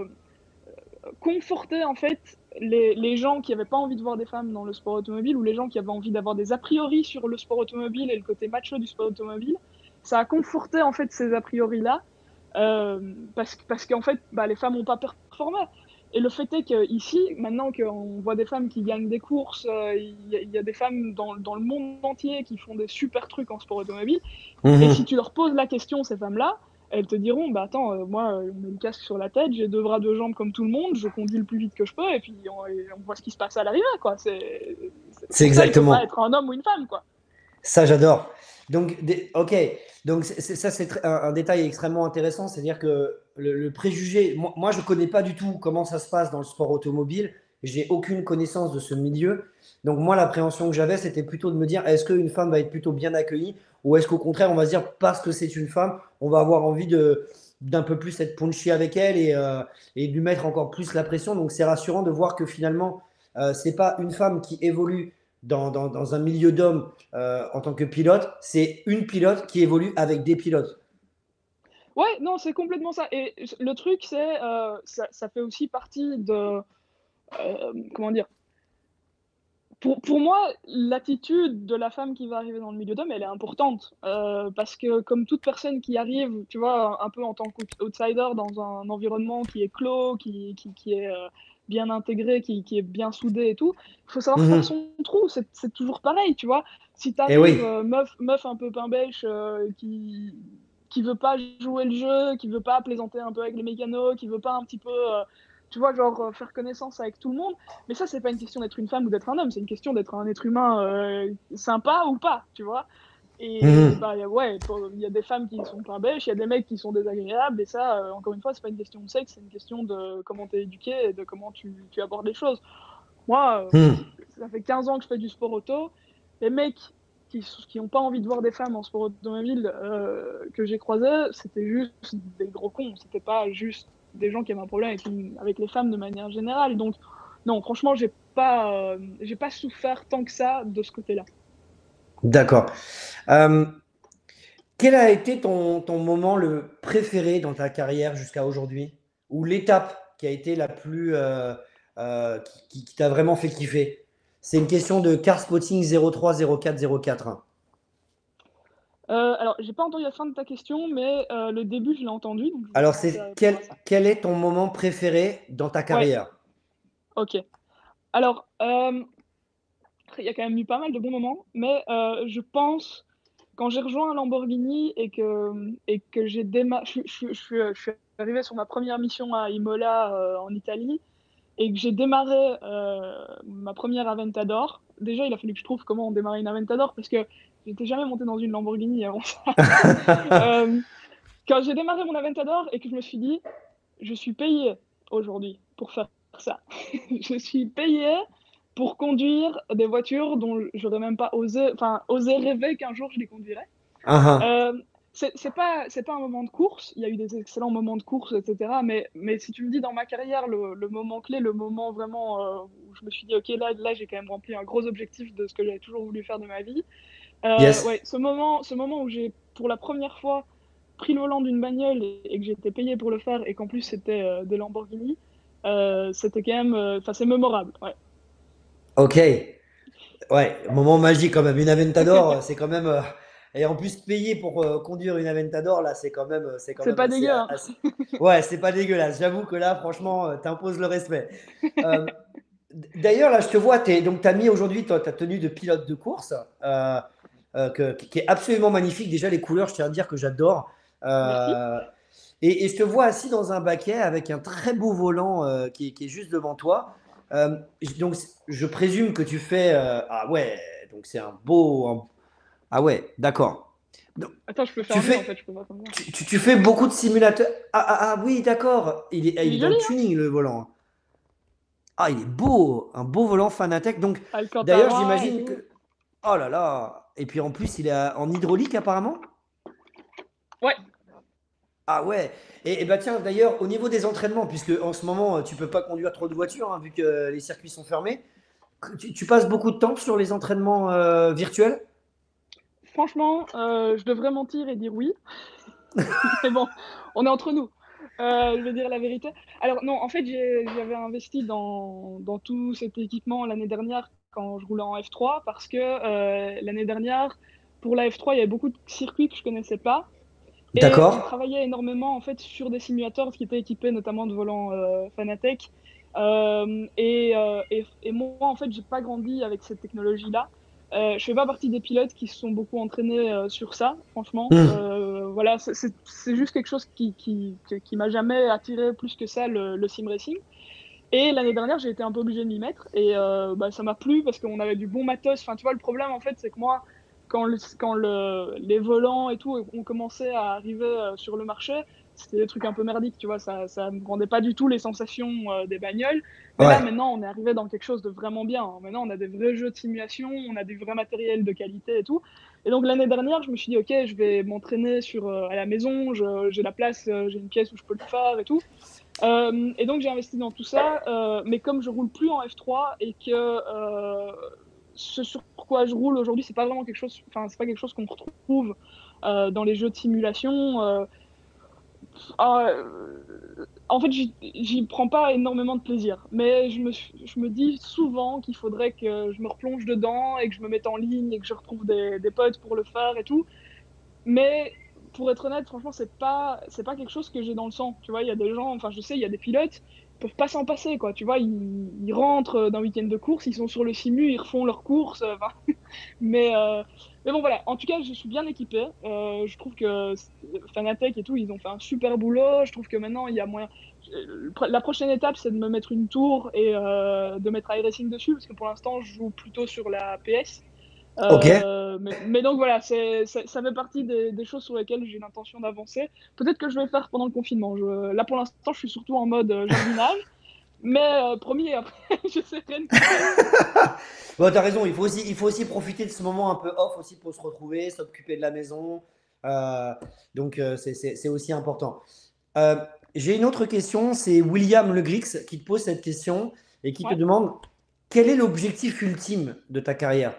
conforté, en fait, les gens qui n'avaient pas envie de voir des femmes dans le sport automobile ou les gens qui avaient envie d'avoir des a priori sur le sport automobile et le côté macho du sport automobile. Ça a conforté, en fait, ces a priori-là parce qu'en fait, bah, les femmes n'ont pas performé. Et le fait est qu'ici, maintenant qu'on voit des femmes qui gagnent des courses, y a des femmes dans le monde entier qui font des super trucs en sport automobile. Et si Mhm. tu leur poses la question, ces femmes-là, elles te diront, bah attends, moi, on met le casque sur la tête, j'ai 2 bras, 2 jambes comme tout le monde, je conduis le plus vite que je peux, et on voit ce qui se passe à l'arrivée, quoi. C'est Pour ça, il faut pas exactement. être un homme ou une femme, quoi. Ça, j'adore. Donc, ok. Donc, ça, c'est un détail extrêmement intéressant. C'est-à-dire que le préjugé, moi, je ne connais pas du tout comment ça se passe dans le sport automobile. J'ai aucune connaissance de ce milieu. Donc, moi, l'appréhension que j'avais, c'était plutôt de me dire, est-ce qu'une femme va être plutôt bien accueillie ou est-ce qu'au contraire, on va se dire, parce que c'est une femme, on va avoir envie d'un peu plus être punchy avec elle et de lui mettre encore plus la pression. Donc, c'est rassurant de voir que finalement, c'est pas une femme qui évolue dans un milieu d'hommes en tant que pilote, c'est une pilote qui évolue avec des pilotes. Ouais, non, c'est complètement ça. Et le truc, c'est ça fait aussi partie de comment dire. Pour moi, l'attitude de la femme qui va arriver dans le milieu d'hommes, elle est importante. Parce que comme toute personne qui arrive, tu vois, un peu en tant qu'outsider dans un environnement qui est clos, qui est bien intégré, qui est bien soudé et tout, il faut savoir faire Mhm. son trou. C'est toujours pareil, tu vois. Si tu Et arrives, oui. meuf un peu pain bêche, qui veut pas jouer le jeu, qui veut pas plaisanter un peu avec les mécanos, qui veut pas un petit peu, tu vois, genre faire connaissance avec tout le monde. Mais ça, c'est pas une question d'être une femme ou d'être un homme, c'est une question d'être un être humain sympa ou pas, tu vois. Et Mhm. bah ouais, il y a des femmes qui sont pas bêches, il y a des mecs qui sont désagréables, et ça, encore une fois, c'est pas une question de sexe, c'est une question de comment t'es éduqué et de comment tu abordes les choses. Moi, Mhm. ça fait 15 ans que je fais du sport auto. Les mecs qui ont pas envie de voir des femmes en sport automobile que j'ai croisés, c'était juste des gros cons. C'était pas juste des gens qui avaient un problème avec les femmes de manière générale. Donc, non, franchement, j'ai pas souffert tant que ça de ce côté-là. D'accord. Euh, Quel a été ton moment le préféré dans ta carrière jusqu'à aujourd'hui? Ou l'étape qui a été la plus qui t'a vraiment fait kiffer? C'est une question de car spotting 03 04 04, hein. Alors, j'ai pas entendu la fin de ta question, mais le début, je l'ai entendu, donc je vais Alors, commencer à c'est répondre à ça. quel est ton moment préféré dans ta Ouais, carrière? ok. Alors, il y a quand même eu pas mal de bons moments, mais je pense quand j'ai rejoint un Lamborghini et que je suis arrivé sur ma première mission à Imola en Italie et que j'ai démarré ma première Aventador. Déjà, il a fallu que je trouve comment on démarrait une Aventador parce que j'étais jamais monté dans une Lamborghini avant ça. Euh, Quand j'ai démarré mon Aventador et que je me suis dit, je suis payé aujourd'hui pour faire ça. Je suis payé pour conduire des voitures dont j'aurais même pas osé rêver qu'un jour je les conduirais. Ah, ah. Euh, c'est pas un moment de course. Il y a eu des excellents moments de course, etc. Mais si tu me dis dans ma carrière le moment clé, le moment vraiment où je me suis dit ok là j'ai quand même rempli un gros objectif de ce que j'avais toujours voulu faire de ma vie. Yes. Ouais, ce moment où j'ai pour la première fois pris le volant d'une bagnole et que j'étais payé pour le faire et qu'en plus c'était des Lamborghini, c'était quand même, enfin c'est mémorable. Ouais. Ok. Ouais, moment magique quand même. Une Aventador, c'est quand même. Et en plus, payer pour conduire une Aventador, là, c'est quand C'est même pas dégueu, hein. Ouais, c'est pas dégueulasse. J'avoue que là, franchement, t'imposes le respect. Euh, D'ailleurs, là, je te vois, donc tu as mis aujourd'hui ta tenue de pilote de course, qui est absolument magnifique. Déjà, les couleurs, je tiens à dire que j'adore. Merci. Euh, et je te vois assis dans un baquet avec un très beau volant qui est juste devant toi. Donc, je présume que tu fais. Ah ouais, donc c'est un beau. Ah ouais, d'accord. Donc, Attends, je peux Tu faire mieux en fait, fais, je peux pas faire mieux. tu fais beaucoup de simulateurs. Ah oui, d'accord. Il Il est est dans joli, le hein? tuning, le volant. Ah, il est beau. Un beau volant Fanatec. Donc, d'ailleurs, Alcantara et j'imagine tout. que. Oh là là. Et puis en plus, il est en hydraulique apparemment. Ouais. Ah ouais. Et bah tiens, d'ailleurs, au niveau des entraînements, puisque en ce moment, tu peux pas conduire trop de voitures, hein, vu que les circuits sont fermés, tu passes beaucoup de temps sur les entraînements virtuels? Franchement, je devrais mentir et dire oui, mais bon, on est entre nous. Je vais dire la vérité. Alors non, en fait, j'avais investi dans tout cet équipement l'année dernière quand je roulais en F3 parce que, l'année dernière, pour la F3, il y avait beaucoup de circuits que je connaissais pas et on D'accord. travaillait énormément, en fait, sur des simulateurs qui étaient équipés notamment de volants, Fanatec, et moi, en fait, j'ai pas grandi avec cette technologie-là. Je fais pas partie des pilotes qui se sont beaucoup entraînés sur ça, franchement. Hmm. Voilà, c'est juste quelque chose qui m'a jamais attiré plus que ça, le sim racing. Et l'année dernière, j'ai été un peu obligé de m'y mettre et bah, ça m'a plu parce qu'on avait du bon matos. Enfin, tu vois, le problème, en fait, c'est que moi, quand les volants et tout ont commencé à arriver sur le marché, c'était des trucs un peu merdiques, tu vois, ça me rendait pas du tout les sensations des bagnoles. Mais là, Ouais. maintenant, on est arrivé dans quelque chose de vraiment bien, hein. Maintenant, on a des vrais jeux de simulation, on a du vrai matériel de qualité et tout. Et donc, l'année dernière, je me suis dit, OK, je vais m'entraîner à la maison, j'ai la place, j'ai une pièce où je peux le faire et tout. Et donc j'ai investi dans tout ça, mais comme je roule plus en F3 et que ce sur quoi je roule aujourd'hui, c'est pas vraiment quelque chose, enfin c'est pas quelque chose qu'on retrouve dans les jeux de simulation. En fait, j'y prends pas énormément de plaisir, mais je me dis souvent qu'il faudrait que je me replonge dedans et que je me mette en ligne et que je retrouve des potes pour le faire et tout. Mais pour être honnête, franchement, c'est pas quelque chose que j'ai dans le sang. Tu vois, il y a des gens, enfin, je sais, il y a des pilotes, ils peuvent pas s'en passer, quoi. Tu vois, ils rentrent d'un week-end de course, ils sont sur le simu, ils refont leurs courses. Enfin, mais, euh, mais bon, voilà. En tout cas, je suis bien équipé. Je trouve que Fanatec et tout, ils ont fait un super boulot. Je trouve que maintenant, il y a moyen. La prochaine étape, c'est de me mettre une tour et de mettre iRacing dessus, parce que pour l'instant, je joue plutôt sur la PS. Ok. Mais donc voilà, ça fait partie des choses sur lesquelles j'ai l'intention d'avancer. Peut-être que je vais le faire pendant le confinement. Là, pour l'instant, je suis surtout en mode jardinage. Mais promis, après, j'essaierai de m'y mettre. Bon, t'as raison, il faut aussi profiter de ce moment un peu off aussi pour se retrouver, s'occuper de la maison. Euh, donc, c'est aussi important. Euh, j'ai une autre question, c'est William Legrix qui te pose cette question et qui te Ouais. demande quel est l'objectif ultime de ta carrière?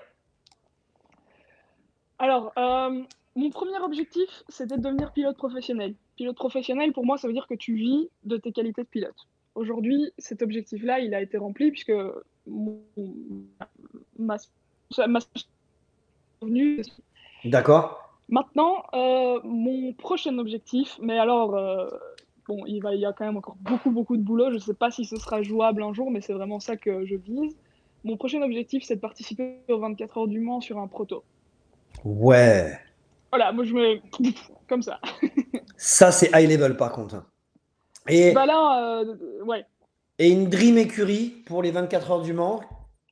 Alors, mon premier objectif, c'était de devenir pilote professionnel. Pilote professionnel, pour moi, ça veut dire que tu vis de tes qualités de pilote. Aujourd'hui, cet objectif-là, il a été rempli puisque mon- ma, ma venue. D'accord? Maintenant, mon prochain objectif, mais alors, bon, il y a quand même encore beaucoup, beaucoup de boulot. Je ne sais pas si ce sera jouable un jour, mais c'est vraiment ça que je vise. Mon prochain objectif, c'est de participer aux 24 heures du Mans sur un proto. Ouais. Voilà, moi je me... comme ça. Ça, c'est high level par contre. Et, Bah là, ouais. et une Dream écurie pour les 24 heures du Mans?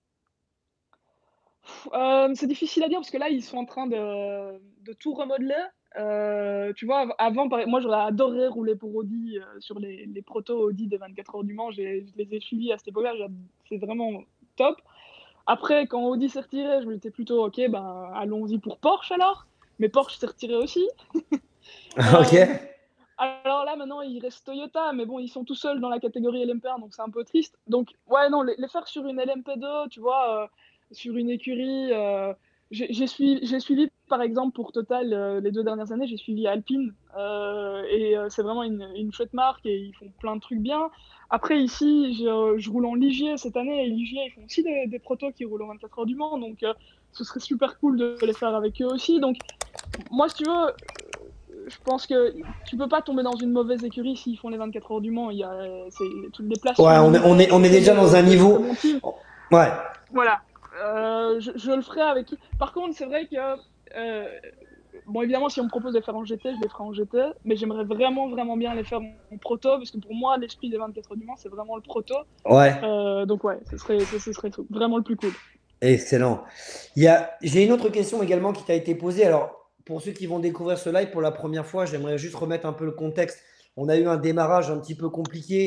C'est difficile à dire parce que là, ils sont en train de tout remodeler. Tu vois, avant, moi, j'aurais adoré rouler pour Audi sur les protos Audi des 24 heures du Mans. Je les ai suivis à cette époque-là. C'est vraiment top. Après, quand Audi s'est retiré, je me disais plutôt, ok, ben, allons-y pour Porsche alors. Mais Porsche s'est retiré aussi. Ok. Euh, alors là, maintenant, il reste Toyota, mais bon, ils sont tout seuls dans la catégorie LMP1, donc c'est un peu triste. Donc, ouais, non, les faire sur une LMP2, tu vois, sur une écurie. J'ai suivi, par exemple, pour Total, les 2 dernières années, j'ai suivi Alpine, et c'est vraiment une chouette marque, et ils font plein de trucs bien. Après, ici, je roule en Ligier cette année, et Ligier, ils font aussi des protos qui roulent en 24 heures du Mans, donc ce serait super cool de les faire avec eux aussi. Donc, moi, si tu veux, je pense que tu peux pas tomber dans une mauvaise écurie s'ils font les 24 heures du Mans. Les places sont Ouais, limitées, on c'est est que déjà dans un de très niveau. bons teams. Ouais. Voilà. Je le ferai avec. Par contre, c'est vrai que euh, bon, évidemment, si on me propose de les faire en GT, je les ferai en GT, mais j'aimerais vraiment, vraiment bien les faire en proto, parce que pour moi, l'esprit des 24 heures du Mans, c'est vraiment le proto. Ouais. Donc ouais, ce serait vraiment le plus cool. Excellent. J'ai une autre question également qui t'a été posée. Alors, pour ceux qui vont découvrir ce live pour la première fois, j'aimerais juste remettre un peu le contexte. On a eu un démarrage un petit peu compliqué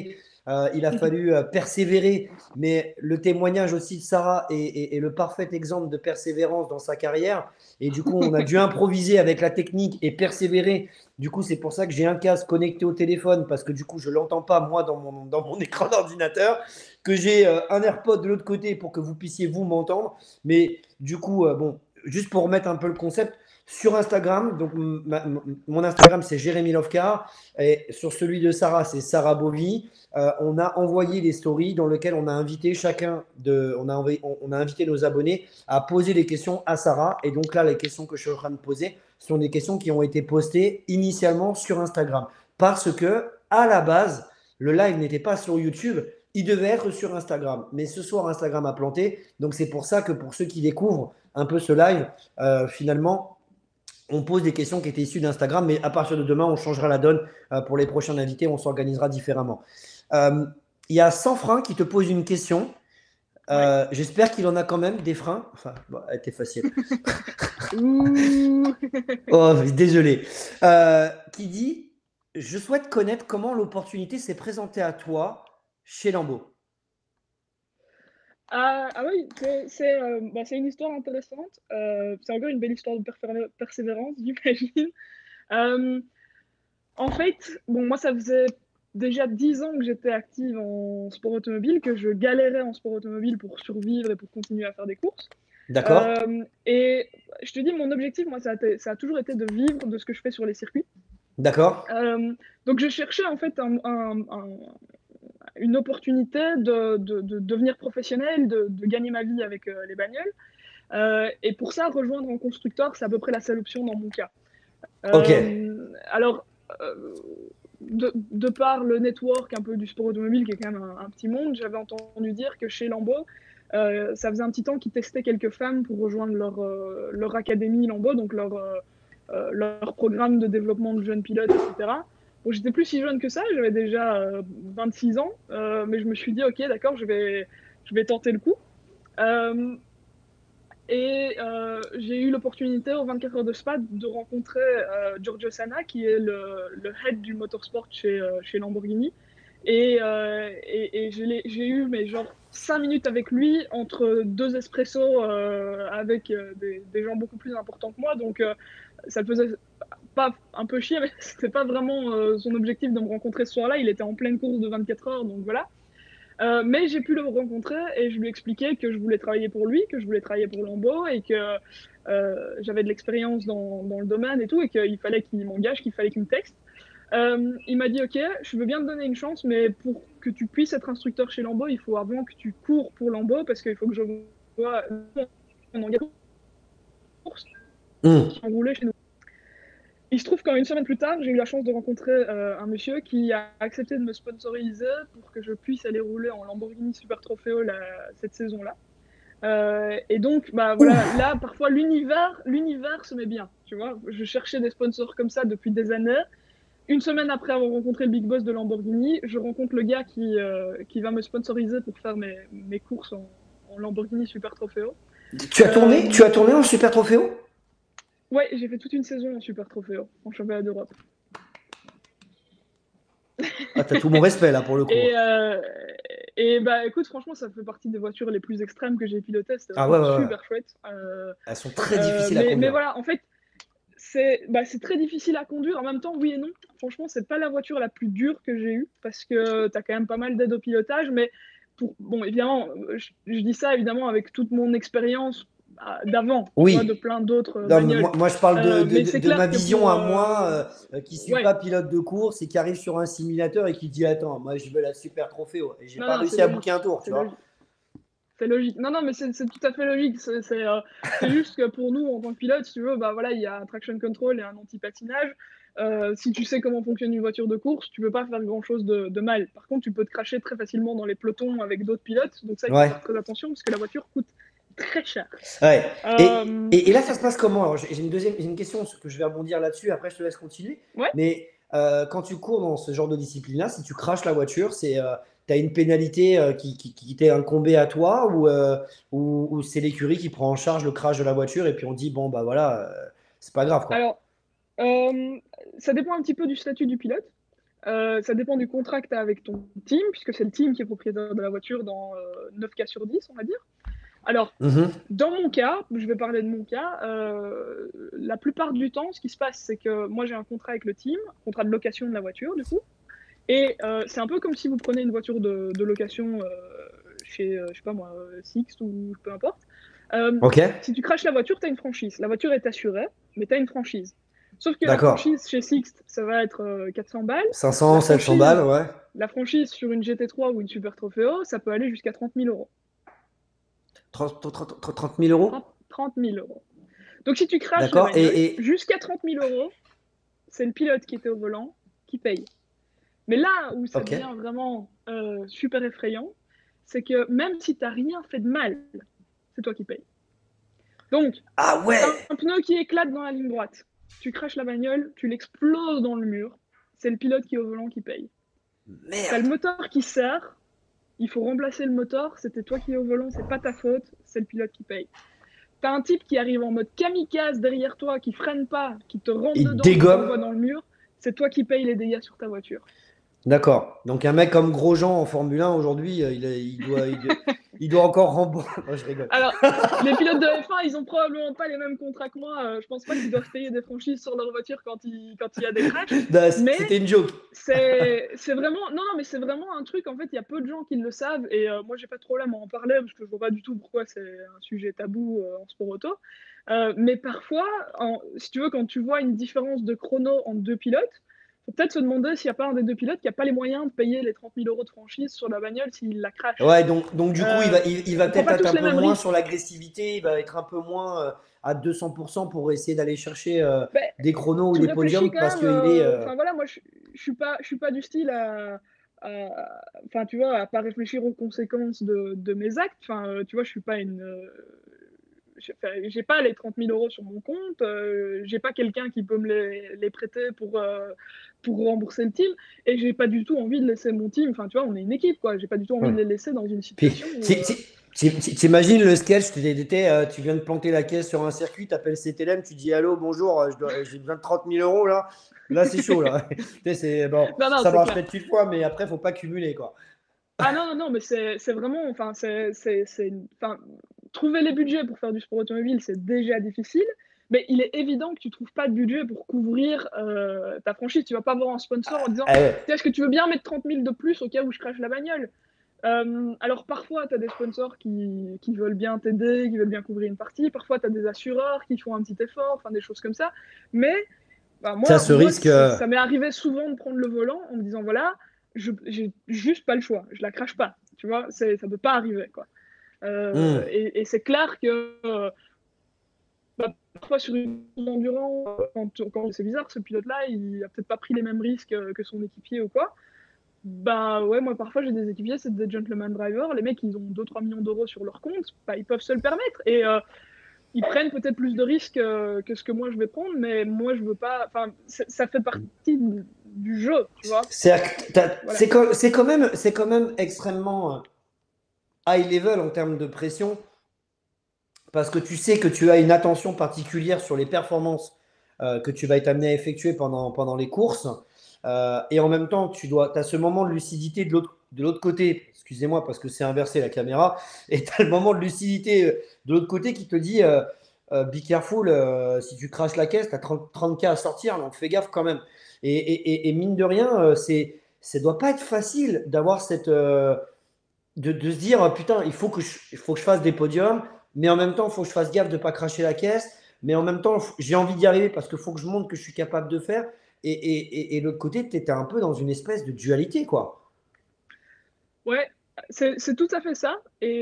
Il a Mhm. fallu persévérer, mais le témoignage aussi de Sarah est le parfait exemple de persévérance dans sa carrière. Et du coup, on a dû improviser avec la technique et persévérer. Du coup, c'est pour ça que j'ai un casque connecté au téléphone parce que du coup, je ne l'entends pas moi dans mon écran d'ordinateur, que j'ai un AirPod de l'autre côté pour que vous puissiez vous m'entendre. Mais du coup, bon, juste pour remettre un peu le concept, sur Instagram, donc mon Instagram c'est Jérémy Lovcar et sur celui de Sarah c'est Sarah Bovy. On a envoyé des stories dans lesquelles on a invité on a invité nos abonnés à poser des questions à Sarah. Et donc là, les questions que je suis en train de poser sont des questions qui ont été postées initialement sur Instagram. Parce que, à la base, le live n'était pas sur YouTube, il devait être sur Instagram. Mais ce soir, Instagram a planté. Donc c'est pour ça que pour ceux qui découvrent un peu ce live, finalement, on pose des questions qui étaient issues d'Instagram, mais à partir de demain, on changera la donne pour les prochains invités, on s'organisera différemment. Il y a 100 freins qui te pose une question. Ouais. J'espère qu'il en a quand même des freins. Enfin, bon, elle était facile. Ouh. Oh, désolé. Qui dit, je souhaite connaître comment l'opportunité s'est présentée à toi chez Lambeau. Ah oui, c'est une histoire intéressante. C'est encore une belle histoire de persévérance, j'imagine. Euh, En fait, bon, moi, ça faisait déjà 10 ans que j'étais active en sport automobile, que je galérais en sport automobile pour survivre et pour continuer à faire des courses. D'accord? Et je te dis, mon objectif, moi, ça a toujours été de vivre de ce que je fais sur les circuits. D'accord? Donc, je cherchais en fait une opportunité de devenir professionnel, de gagner ma vie avec les bagnoles. Et pour ça, rejoindre un constructeur, c'est à peu près la seule option dans mon cas. Ok. Alors, euh, de par le network un peu du sport automobile, qui est quand même un petit monde, j'avais entendu dire que chez Lambeau, ça faisait un petit temps qu'ils testaient quelques femmes pour rejoindre leur académie Lambeau, donc leur programme de développement de jeunes pilotes, etc. Bon, j'étais plus si jeune que ça, j'avais déjà 26 ans, mais je me suis dit, ok, d'accord, je vais tenter le coup. Euh, j'ai eu l'opportunité aux 24 heures de Spa de rencontrer Giorgio Sana, qui est le head du motorsport chez Lamborghini. Et j'ai eu mais genre 5 minutes avec lui entre deux espressos avec des gens beaucoup plus importants que moi. Donc ça le faisait pas un peu chier, mais c'était pas vraiment son objectif de me rencontrer ce soir-là. Il était en pleine course de 24 heures, donc voilà. Mais j'ai pu le rencontrer et je lui ai expliqué que je voulais travailler pour lui, que je voulais travailler pour Lambeau et que j'avais de l'expérience dans le domaine et tout et qu'il fallait qu'il m'engage, qu'il fallait qu'il me texte. Il m'a dit ok, je veux bien te donner une chance, mais pour que tu puisses être instructeur chez Lambeau, il faut avant que tu cours pour Lambeau parce qu'il faut que je vois un engagement course Hmm. qui ont roulé chez nous. Il se trouve qu'une semaine plus tard, j'ai eu la chance de rencontrer un monsieur qui a accepté de me sponsoriser pour que je puisse aller rouler en Lamborghini Super Trofeo cette saison-là. Et donc, bah voilà, là, parfois l'univers se met bien, tu vois. Je cherchais des sponsors comme ça depuis des années. Une semaine après avoir rencontré le big boss de Lamborghini, je rencontre le gars qui va me sponsoriser pour faire mes courses en Lamborghini Super Trofeo. Tu as tourné en Super Trofeo? Ouais, j'ai fait toute une saison en Super Trofeo, en championnat d'Europe. Ah, t'as tout mon respect là pour le coup. Et bah écoute, franchement, ça fait partie des voitures les plus extrêmes que j'ai pilotées. C'était Ah vraiment ouais, ouais, ouais. super chouette. Elles sont très difficiles à Mais conduire. voilà, en fait, c'est très difficile à conduire. En même temps, oui et non. Franchement, c'est pas la voiture la plus dure que j'ai eue parce que tu as quand même pas mal d'aide au pilotage. Mais bon, évidemment, je dis ça évidemment avec toute mon expérience d'avant, tu vois, de Oui. plein d'autres Non, mais bagnoles. moi, je parle Mais c'est de ma clair que vision pour. à moi, qui ne suis Ouais, pas pilote de course et qui arrive sur un simulateur et qui dit attends, moi je veux la super troféo. Et j'ai non, pas non, c'est réussi à booker logique. un tour, tu C'est vois. logique. C'est logique. Non, non, mais c'est tout à fait logique. C'est juste que pour nous, en tant que pilote, si tu veux, bah voilà, il y a un traction control et un anti-patinage. Si tu sais comment fonctionne une voiture de course, tu peux pas faire grand-chose de mal. Par contre, tu peux te cracher très facilement dans les pelotons avec d'autres pilotes. Donc ça, il faut Ouais. faire très attention parce que la voiture coûte très cher. Ouais. Euh, Et là, ça se passe comment? Alors, j'ai une question que je vais rebondir là-dessus. Après, je te laisse continuer. ouais. Mais quand tu cours dans ce genre de discipline-là, si tu craches la voiture, tu as une pénalité qui t'est incombée à toi ou c'est l'écurie qui prend en charge le crash de la voiture et puis on dit bon, bah voilà, c'est pas grave quoi. Alors, ça dépend un petit peu du statut du pilote. Ça dépend du contrat que tu as avec ton team, puisque c'est le team qui est propriétaire de la voiture dans 9 cas sur 10, on va dire. Alors, Mhm. dans mon cas, je vais parler de mon cas, la plupart du temps, ce qui se passe, c'est que moi j'ai un contrat avec le team, contrat de location de la voiture du coup, et c'est un peu comme si vous prenez une voiture de location chez, je sais pas moi, Sixt ou peu importe. Ok, Si tu craches la voiture, tu as une franchise. La voiture est assurée, mais tu as une franchise. Sauf que la d'accord. franchise chez Sixt, ça va être 400 balles. 500, La 700 balles, franchise, ouais. la franchise sur une GT3 ou une Super Trofeo, ça peut aller jusqu'à 30 000 euros. 30 000 euros? 30 000 euros. Donc si tu craches la D'accord. bagnole, jusqu'à 30 000 euros, c'est le pilote qui était au volant qui paye. Mais là où ça Ok. devient vraiment super effrayant, c'est que même si tu n'as rien fait de mal, c'est toi qui payes. Donc, Ah tu as ouais! un pneu qui éclate dans la ligne droite, tu craches la bagnole, tu l'exploses dans le mur, c'est le pilote qui est au volant qui paye. Tu as le Merde! moteur qui serre, il faut remplacer le moteur, c'était toi qui es au volant, c'est pas ta faute, c'est le pilote qui paye. T'as un type qui arrive en mode kamikaze derrière toi, qui freine pas, qui te rentre Il dedans, qui dégomme. t'envoie dans le mur, c'est toi qui payes les dégâts sur ta voiture. D'accord. Donc un mec comme Grosjean en Formule 1 aujourd'hui, il doit encore rembourser. Non, je rigole. Alors, les pilotes de F1, ils ont probablement pas les mêmes contrats que moi. Je pense pas qu'ils doivent payer des franchises sur leur voiture quand il y a des crashs. Non, Mais c'était une joke. c'est vraiment non, mais c'est vraiment un truc. En fait, il y a peu de gens qui le savent et moi, j'ai pas de problème à en parler parce que je vois pas du tout pourquoi c'est un sujet tabou en sport auto. Mais parfois, si tu veux, quand tu vois une différence de chrono entre deux pilotes, faut peut-être se demander s'il n'y a pas un des deux pilotes qui a pas les moyens de payer les 30 000 euros de franchise sur la bagnole s'il la crache. Ouais, donc du coup, il va On prend peut-être pas être tous un les peu mêmes moins risques. sur l'agressivité, il va être un peu moins à 200% pour essayer d'aller chercher Ben, des chronos ou tu des réfléchis podiums quand parce même. qu'il est. Enfin voilà, moi je suis pas du style enfin tu vois, à pas réfléchir aux conséquences de mes actes. Enfin, tu vois, je suis pas une. J'ai pas les 30 000 euros sur mon compte. J'ai pas quelqu'un qui peut me les prêter pour rembourser le team. Et j'ai pas du tout envie de laisser mon team. Enfin, tu vois, on est une équipe, quoi. J'ai pas du tout envie Ouais. de les laisser dans une Puis, situation où. t'imagines le sketch, tu viens de planter la caisse sur un circuit, t'appelles CTLM, tu dis allô, bonjour, j'ai besoin de 30 000 euros là. Là, c'est chaud là. Bon, Non, non, ça c'est marche clair. peut-être une fois, mais après, faut pas cumuler quoi. Ah non, non, non, mais c'est vraiment, enfin, enfin, trouver les budgets pour faire du sport automobile, c'est déjà difficile, mais il est évident que tu trouves pas de budget pour couvrir ta franchise. Tu vas pas voir un sponsor en disant, Ah ouais. tiens, est-ce que tu veux bien mettre 30 000 de plus au cas où je crache la bagnole? Alors parfois, tu as des sponsors qui veulent bien t'aider, qui veulent bien couvrir une partie, parfois tu as des assureurs qui font un petit effort, enfin des choses comme ça, mais bah, Ça, moi, ce risque. ça m'est arrivé souvent de prendre le volant en me disant voilà, j'ai juste pas le choix, je la crache pas, tu vois, ça peut pas arriver, quoi. Hmm. Et c'est clair que bah, parfois sur une course d'endurance, quand c'est bizarre, ce pilote-là, il a peut-être pas pris les mêmes risques que son équipier ou quoi. Bah ouais, moi parfois j'ai des équipiers, c'est des gentleman drivers, les mecs ils ont 2-3 millions d'euros sur leur compte, bah, ils peuvent se le permettre. Et ils prennent peut-être plus de risques que ce que moi je vais prendre, mais moi je veux pas. Enfin, ça fait partie du jeu, tu vois. Voilà. C'est quand même extrêmement high level en termes de pression parce que tu sais que tu as une attention particulière sur les performances que tu vas être amené à effectuer pendant les courses. Et en même temps, tu as ce moment de lucidité de l'autre côté. Excusez-moi parce que c'est inversé la caméra. Et tu as le moment de lucidité de l'autre côté qui te dit be careful, si tu craches la caisse, tu as 30K à sortir, donc fais gaffe quand même. Et mine de rien, ça doit pas être facile d'avoir de se dire putain, il faut que je fasse des podiums, mais en même temps, il faut que je fasse gaffe de ne pas cracher la caisse, mais en même temps, j'ai envie d'y arriver parce qu'il faut que je montre que je suis capable de faire. Et l'autre côté, tu étais un peu dans une espèce de dualité, quoi. Ouais, c'est tout à fait ça.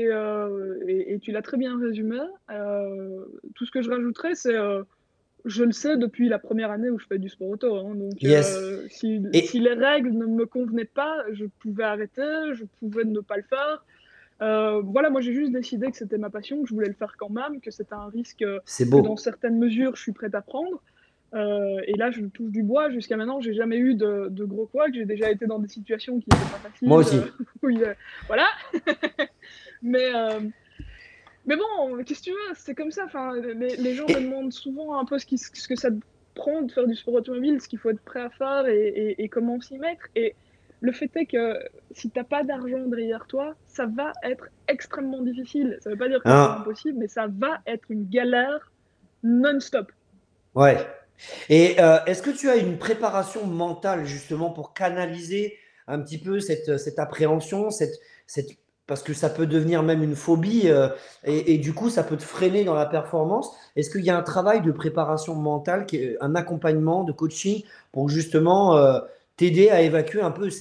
Et tu l'as très bien résumé. Tout ce que je rajouterais, c'est je le sais depuis la première année où je fais du sport auto. Hein. Donc, Yes. si Et les règles ne me convenaient pas, je pouvais arrêter, je pouvais ne pas le faire. Voilà, moi j'ai juste décidé que c'était ma passion, que je voulais le faire quand même, que c'était un risque c'est que dans beau. certaines mesures je suis prête à prendre. Et là, je touche du bois. Jusqu'à maintenant, j'ai jamais eu de gros couacs. J'ai déjà été dans des situations qui n'étaient pas Moi faciles. aussi. Voilà. mais, euh, mais bon, qu'est-ce que tu veux? C'est comme ça. Enfin, les gens me demandent souvent un peu ce que ça comprendre, faire du sport automobile, ce qu'il faut être prêt à faire et comment s'y mettre. Et le fait est que si tu n'as pas d'argent derrière toi, ça va être extrêmement difficile. Ça ne veut pas dire que c'est Hein, impossible, mais ça va être une galère non-stop. ouais. Et est-ce que tu as une préparation mentale justement pour canaliser un petit peu cette appréhension, parce que ça peut devenir même une phobie et du coup ça peut te freiner dans la performance. Est-ce qu'il y a un travail de préparation mentale, un accompagnement de coaching pour justement t'aider à évacuer un peu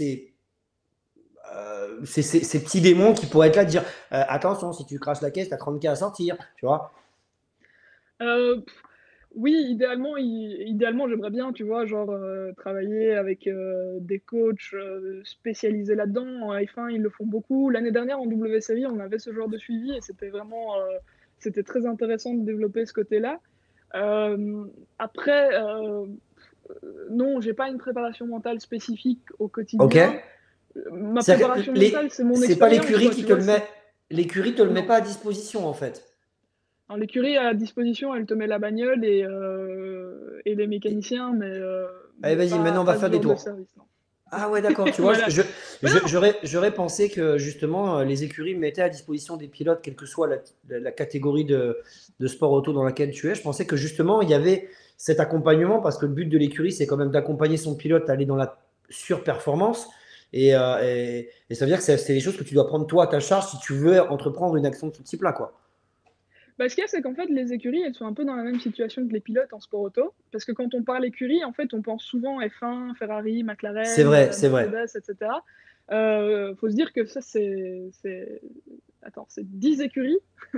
ces petits démons qui pourraient être là, de dire attention, si tu craches la caisse, tu as 30K à sortir, tu vois? Euh, Oui, idéalement, j'aimerais bien, tu vois, genre travailler avec des coachs spécialisés là-dedans. En F1, ils le font beaucoup. L'année dernière, en W-Série, on avait ce genre de suivi et c'était très intéressant de développer ce côté-là. Euh, Après, non, j'ai pas une préparation mentale spécifique au Ok? quotidien. Ma C'est-à-dire que préparation mentale, c'est mon c'est pas expérience, l'écurie quoi, qui tu te vois. le met, l'écurie te le met Non. pas à disposition en fait. Alors, l'écurie à disposition, elle te met la bagnole et les mécaniciens, Allez, mais vas-y, maintenant on va pas ce faire des genre de tours. service, non. Ah ouais, d'accord. Tu vois, Voilà. Mais non, j'aurais pensé que justement les écuries mettaient à disposition des pilotes, quelle que soit la catégorie de sport auto dans laquelle tu es. Je pensais que justement il y avait cet accompagnement parce que le but de l'écurie, c'est quand même d'accompagner son pilote à aller dans la surperformance. Et ça veut dire que c'est des choses que tu dois prendre toi à ta charge si tu veux entreprendre une action de ce type-là, quoi. bah, ce qu'il y a, c'est qu'en fait, les écuries, elles sont un peu dans la même situation que les pilotes en sport auto. Parce que quand on parle écurie, en fait, on pense souvent F1, Ferrari, C'est McLaren, vrai, c'est vrai. Mercedes, etc. Faut se dire que ça, Attends, c'est 10 écuries.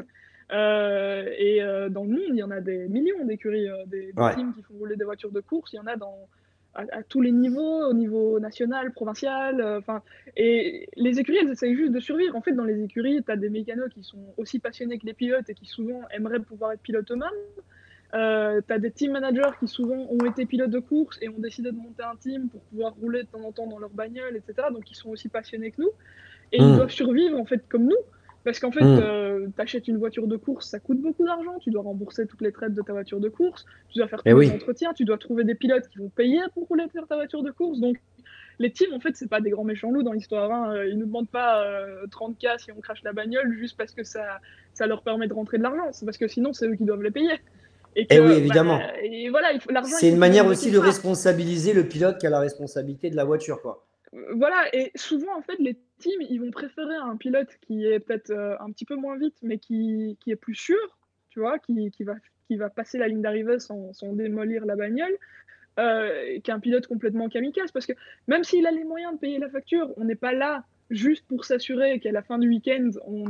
Dans le monde, il y en a des millions d'écuries, des Ouais. teams qui font rouler des voitures de course. Il y en a à tous les niveaux, au niveau national, provincial. Et les écuries, elles essayent juste de survivre. En fait, dans les écuries, tu as des mécanos qui sont aussi passionnés que les pilotes et qui souvent aimeraient pouvoir être pilotes eux-mêmes. Tu as des team managers qui souvent ont été pilotes de course et ont décidé de monter un team pour pouvoir rouler de temps en temps dans leur bagnole, etc. Donc, ils sont aussi passionnés que nous et ils doivent Hum, survivre en fait comme nous. Parce qu'en fait, hum. tu achètes une voiture de course, ça coûte beaucoup d'argent, tu dois rembourser toutes les traites de ta voiture de course, tu dois faire Eh tous les oui. entretiens, tu dois trouver des pilotes qui vont payer pour rouler sur ta voiture de course. Donc les teams, en fait, c'est pas des grands méchants loups dans l'histoire. Hein. Ils nous demandent pas 30K si on crache la bagnole juste parce que ça leur permet de rentrer de l'argent. C'est parce que sinon, c'est eux qui doivent les payer. Et Eh oui, que, bah, évidemment. et voilà, l'argent, il C'est faut une qu'ils vienne manière de aussi quelque de part. responsabiliser le pilote qui a la responsabilité de la voiture, quoi. Voilà, et souvent, en fait, les teams, ils vont préférer un pilote qui est peut-être un petit peu moins vite, mais qui est plus sûr, tu vois, qui va passer la ligne d'arrivée sans démolir la bagnole, qu'un pilote complètement kamikaze. Parce que même s'il a les moyens de payer la facture, on n'est pas là juste pour s'assurer qu'à la fin du week-end,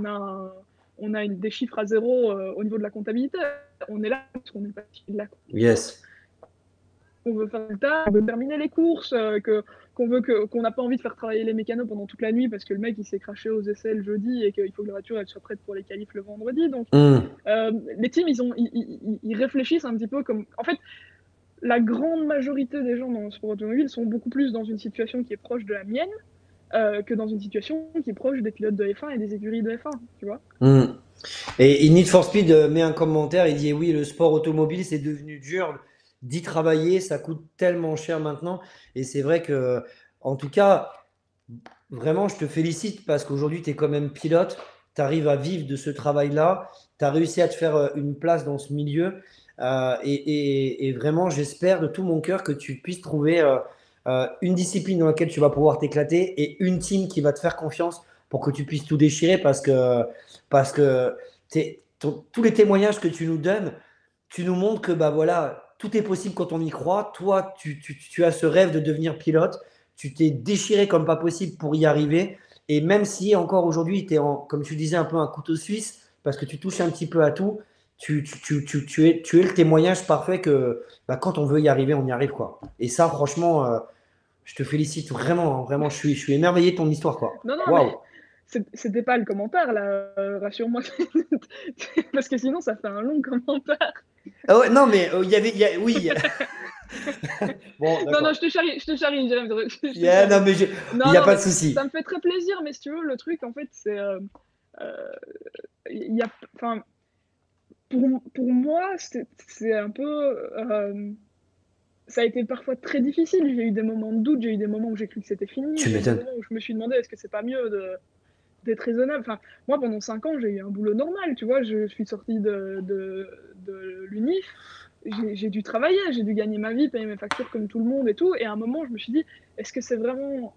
des chiffres à zéro au niveau de la comptabilité. On est là parce qu'on est pas de la course, Yes. on veut faire le tas, on veut terminer les courses, qu'on n'a pas envie de faire travailler les mécanos pendant toute la nuit parce que le mec il s'est craché aux essais le jeudi et qu'il faut que la voiture elle soit prête pour les qualifs le vendredi. Donc Hum. les teams ils réfléchissent un petit peu comme. En fait, la grande majorité des gens dans le sport automobile sont beaucoup plus dans une situation qui est proche de la mienne que dans une situation qui est proche des pilotes de F1 et des écuries de F1, tu vois. Hum. Et Need for Speed met un commentaire, il dit oui, le sport automobile, c'est devenu dur d'y travailler, ça coûte tellement cher maintenant. Et c'est vrai que, en tout cas, vraiment, je te félicite parce qu'aujourd'hui, tu es quand même pilote, tu arrives à vivre de ce travail-là, tu as réussi à te faire une place dans ce milieu. Et vraiment, j'espère de tout mon cœur que tu puisses trouver une discipline dans laquelle tu vas pouvoir t'éclater et une team qui va te faire confiance pour que tu puisses tout déchirer parce que tous les témoignages que tu nous donnes, tu nous montres que bah voilà, tout est possible quand on y croit. Toi, tu as ce rêve de devenir pilote. Tu t'es déchiré comme pas possible pour y arriver. Et même si encore aujourd'hui, tu es, comme tu disais, un peu un couteau suisse, parce que tu touches un petit peu à tout, tu es le témoignage parfait que bah, quand on veut y arriver, on y arrive, quoi. Et ça, franchement, je te félicite vraiment, hein. Vraiment, je suis émerveillé de ton histoire, quoi. Non, non, Waouh! mais c'était pas le commentaire là, rassure-moi, parce que sinon ça fait un long commentaire. Ah ouais, non, mais oui. Bon, Non, non, d'accord. je te charrie, Jérémy, je te Yeah, non, charrie. mais il Non, n'y a non, pas de mais souci. ça me fait très plaisir, mais si tu veux, le truc, en fait, euh, il y a, enfin, pour moi, c'est un peu, ça a été parfois très difficile. J'ai eu des moments de doute, j'ai eu des moments où j'ai cru que c'était fini, Tu j'ai eu des m'étonnes. moments où je me suis demandé est-ce que c'est pas mieux d'être raisonnable. Enfin, moi, pendant 5 ans, j'ai eu un boulot normal, tu vois. Je suis sortie de l'UNIF, j'ai dû travailler, j'ai dû gagner ma vie, payer mes factures comme tout le monde et tout. Et à un moment, je me suis dit, est-ce que c'est vraiment,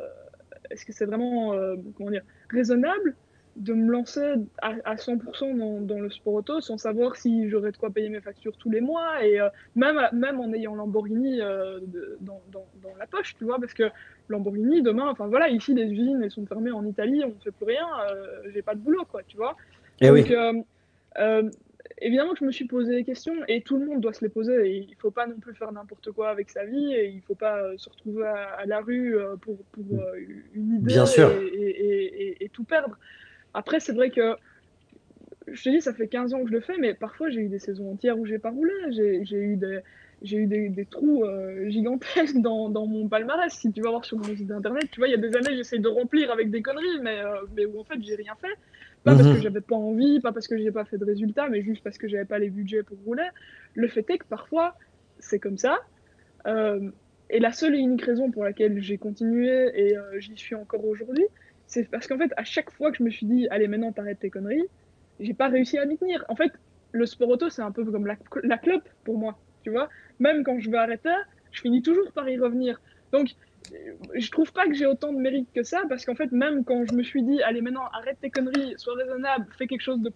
comment dire, raisonnable de me lancer à 100% dans le sport auto sans savoir si j'aurais de quoi payer mes factures tous les mois et même en ayant Lamborghini dans la poche, tu vois, parce que Lamborghini, demain, enfin voilà, ici les usines elles sont fermées en Italie, on ne fait plus rien, j'ai pas de boulot, quoi, tu vois. Eh Donc, oui. euh, évidemment que je me suis posé des questions et tout le monde doit se les poser. Et il faut pas non plus faire n'importe quoi avec sa vie et il faut pas se retrouver à la rue pour une idée Bien sûr. et tout perdre. Après, c'est vrai que je te dis, ça fait 15 ans que je le fais, mais parfois j'ai eu des saisons entières où j'ai pas roulé. J'ai eu des trous gigantesques dans mon palmarès. Si tu vas voir sur mon site internet, tu vois, il y a des années, j'essaie de remplir avec des conneries, mais où en fait, j'ai rien fait. Pas parce que Mhm. j'avais pas envie, pas parce que j'ai pas fait de résultats, mais juste parce que j'avais pas les budgets pour rouler. Le fait est que parfois, c'est comme ça. Euh, et la seule et unique raison pour laquelle j'ai continué et j'y suis encore aujourd'hui, c'est parce qu'en fait, à chaque fois que je me suis dit, allez, maintenant, t'arrêtes tes conneries, j'ai pas réussi à m'y tenir. En fait, le sport auto, c'est un peu comme la clope pour moi, tu vois. Même quand je veux arrêter, je finis toujours par y revenir. Donc, je trouve pas que j'ai autant de mérite que ça, parce qu'en fait, même quand je me suis dit, allez, maintenant, arrête tes conneries, sois raisonnable, fais quelque chose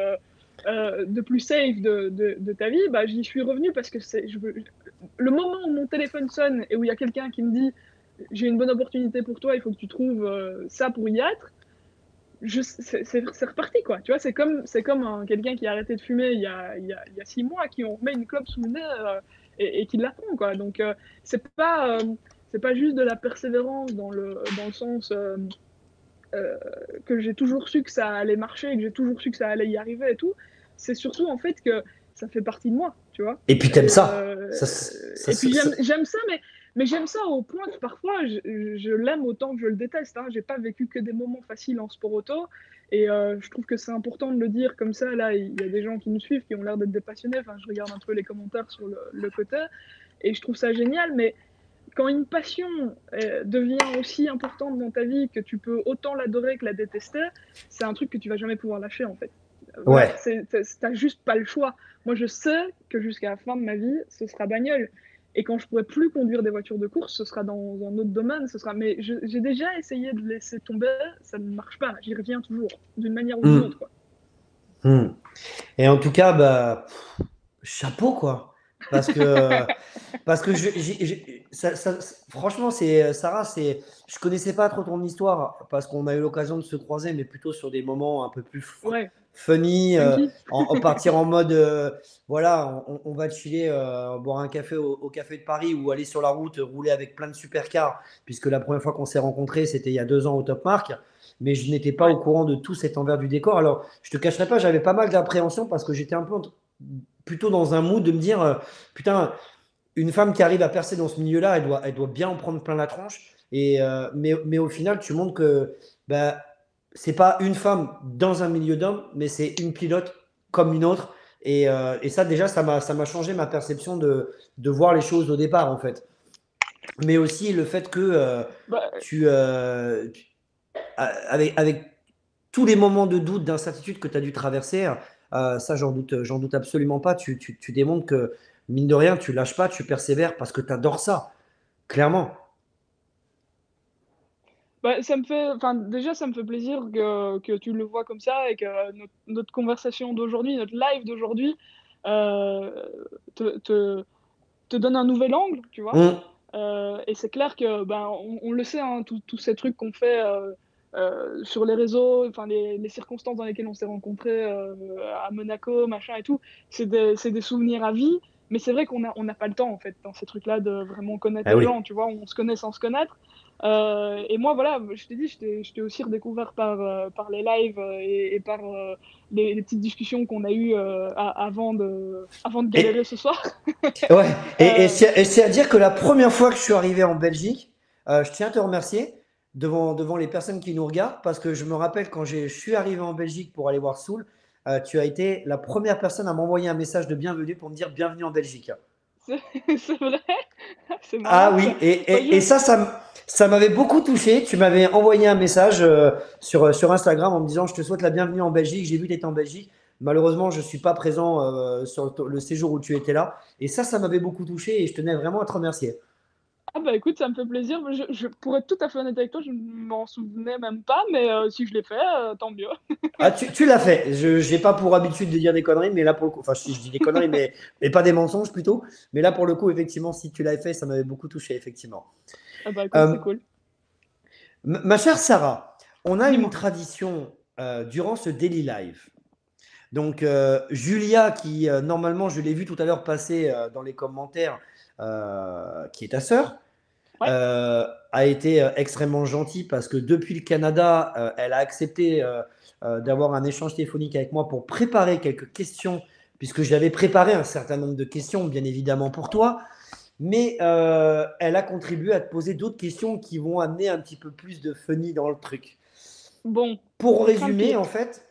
de plus safe de ta vie, bah, j'y suis revenu parce que le moment où mon téléphone sonne et où il y a quelqu'un qui me dit, j'ai une bonne opportunité pour toi, il faut que tu trouves ça pour y être, c'est reparti, quoi. Tu vois, c'est comme quelqu'un qui a arrêté de fumer il y a 6 mois, qui on remet une clope sous le nez et qui l'apprend, quoi. Donc, c'est pas juste de la persévérance dans le sens euh, que j'ai toujours su que ça allait marcher, que j'ai toujours su que ça allait y arriver et tout. C'est surtout, en fait, que ça fait partie de moi, tu vois. Et puis t'aimes ça. Et puis, j'aime ça, mais j'aime ça au point que parfois, je l'aime autant que je le déteste. Hein. J'ai pas vécu que des moments faciles en sport auto. Et je trouve que c'est important de le dire comme ça. Là, il y a des gens qui nous suivent, qui ont l'air d'être des passionnés. Enfin, je regarde un peu les commentaires sur le côté. Et je trouve ça génial. Mais quand une passion devient aussi importante dans ta vie que tu peux autant l'adorer que la détester, c'est un truc que tu vas jamais pouvoir lâcher, en fait. Voilà, Ouais. t'as juste pas le choix. Moi, je sais que jusqu'à la fin de ma vie, ce sera bagnole. Et quand je pourrai plus conduire des voitures de course, ce sera dans un autre domaine. Mais j'ai déjà essayé de laisser tomber, ça ne marche pas. J'y reviens toujours, d'une manière ou d'une Hmm. autre, quoi. Hmm. Et en tout cas, bah, chapeau, quoi. Parce que, parce que franchement, Sarah, je connaissais pas trop ton histoire parce qu'on a eu l'occasion de se croiser, mais plutôt sur des moments un peu plus Ouais, funny, funky. en partir en mode, voilà, on va chiller, boire un café au café de Paris ou aller sur la route, rouler avec plein de supercars, puisque la première fois qu'on s'est rencontrés, c'était il y a 2 ans au Top Mark. Mais je n'étais pas Ouais. au courant de tout cet envers du décor. Alors, je te cacherai pas, j'avais pas mal d'appréhension parce que j'étais un peu plutôt dans un mood de me dire, putain, une femme qui arrive à percer dans ce milieu-là, elle doit bien en prendre plein la tronche. Mais au final, tu montres que bah, c'est pas une femme dans un milieu d'hommes, mais c'est une pilote comme une autre. Et ça, déjà, ça m'a changé ma perception de voir les choses au départ, en fait. Mais aussi le fait que Bah, avec tous les moments de doute, d'incertitude que tu as dû traverser, ça, j'en doute absolument pas. Tu démontres que, mine de rien, tu lâches pas, tu persévères parce que tu adores ça, clairement. ça me fait, enfin, déjà, ça me fait plaisir que tu le vois comme ça et que notre conversation d'aujourd'hui, notre live d'aujourd'hui, euh, te, te, te donne un nouvel angle, tu vois. Hum, Et c'est clair que, ben, on le sait, hein, tous ces trucs qu'on fait sur les réseaux, enfin, les circonstances dans lesquelles on s'est rencontrés à Monaco, machin et tout, c'est des souvenirs à vie. Mais c'est vrai on n'a pas le temps, en fait, dans ces trucs-là, de vraiment connaître ah les oui. gens, tu vois. On se connaît sans se connaître. Et moi, voilà, je t'ai dit, je t'ai aussi redécouvert par les lives et par les petites discussions qu'on a eues avant de galérer Et, ce soir. ouais. Euh, Et c'est à dire que la première fois que je suis arrivé en Belgique, je tiens à te remercier devant les personnes qui nous regardent parce que je me rappelle quand je suis arrivé en Belgique pour aller voir Soul, tu as été la première personne à m'envoyer un message de bienvenue pour me dire bienvenue en Belgique. C'est c'est vrai? C'est Ah marrant oui, ça. Bah, et ça m'avait beaucoup touché. Tu m'avais envoyé un message sur Instagram en me disant je te souhaite la bienvenue en Belgique. J'ai vu que tu étais en Belgique. Malheureusement, je ne suis pas présent sur le séjour où tu étais là. Et ça m'avait beaucoup touché et je tenais vraiment à te remercier. ah bah, écoute, ça me fait plaisir. Mais pour être tout à fait honnête avec toi, je ne m'en souvenais même pas, mais si je l'ai fait, tant mieux. Ah, tu l'as fait. Je n'ai pas pour habitude de dire des conneries, mais là pour le coup, enfin si je dis des conneries, mais pas des mensonges plutôt. Mais là pour le coup, effectivement, si tu l'avais fait, ça m'avait beaucoup touché, effectivement. Ah bah, écoute, Euh, c'est cool. ma chère Sarah, on a une Dis-moi. tradition durant ce Daily Live. Donc, Julia, qui normalement, je l'ai vu tout à l'heure passer dans les commentaires, qui est ta sœur, Ouais. a été extrêmement gentille parce que depuis le Canada, elle a accepté d'avoir un échange téléphonique avec moi pour préparer quelques questions, puisque j'avais préparé un certain nombre de questions, bien évidemment pour toi, mais elle a contribué à te poser d'autres questions qui vont amener un petit peu plus de funny dans le truc. Bon, Pour je crains le résumer, pire. en fait,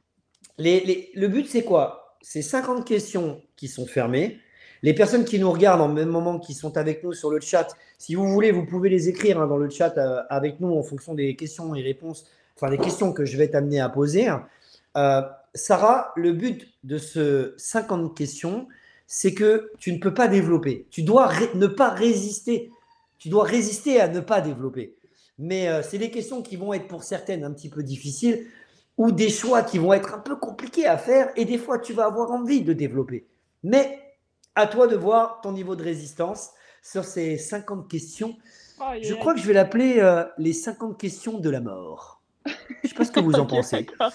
le but, c'est quoi? C'est 50 questions qui sont fermées. Les personnes qui nous regardent en même moment, qui sont avec nous sur le chat, si vous voulez, vous pouvez les écrire dans le chat avec nous en fonction des questions et réponses, enfin des questions que je vais t'amener à poser. Euh, Sarah, le but de ce 50 questions, c'est que tu ne peux pas développer. Tu dois ne pas résister. Tu dois résister à ne pas développer. Mais c'est des questions qui vont être pour certaines un petit peu difficiles ou des choix qui vont être un peu compliqués à faire et des fois tu vas avoir envie de développer. Mais à toi de voir ton niveau de résistance sur ces 50 questions. Aïe, Je aïe, crois aïe. que je vais l'appeler les 50 questions de la mort. Je ne sais pas ce que vous en Ok, pensez. d'accord.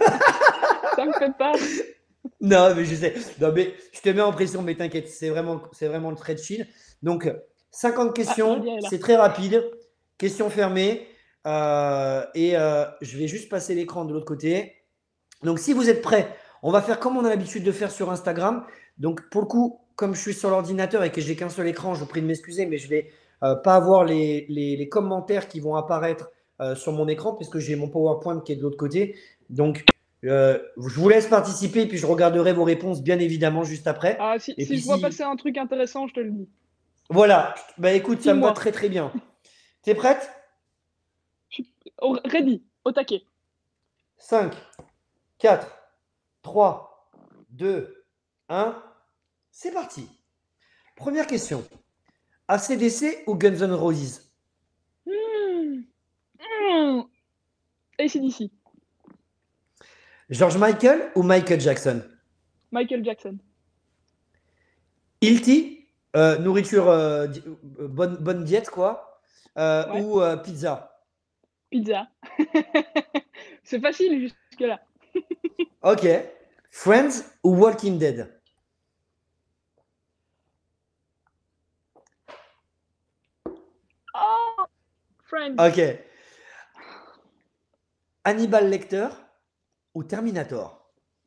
Ça me fait peur. Non, mais je sais. Non, mais je te mets en pression, mais t'inquiète, c'est vraiment le très chill. Donc, 50 Ah, questions, Julia est là. c'est très rapide. Questions fermées. Je vais juste passer l'écran de l'autre côté. Donc, si vous êtes prêts, on va faire comme on a l'habitude de faire sur Instagram. Donc, pour le coup, comme je suis sur l'ordinateur et que j'ai qu'un seul écran, je vous prie de m'excuser, mais je vais pas avoir les commentaires qui vont apparaître sur mon écran puisque j'ai mon PowerPoint qui est de l'autre côté. Donc, je vous laisse participer puis je regarderai vos réponses bien évidemment juste après. Ah, si, Et si puis je vois si, passer un truc intéressant, je te le dis. voilà, bah écoute, ça me va Dis-moi. très très bien. T'es prête? Je suis ready, au taquet. 5, 4, 3, 2, 1, c'est parti. Première question. AC/DC ou Guns N' Roses? Hmm. Hmm. AC/DC. George Michael ou Michael Jackson? Michael Jackson. Healthy, nourriture bonne diète quoi, Ouais. ou pizza? Pizza. C'est facile jusque-là. Ok. Friends ou Walking Dead? Oh, Friends. Ok. Hannibal Lecter ou Terminator?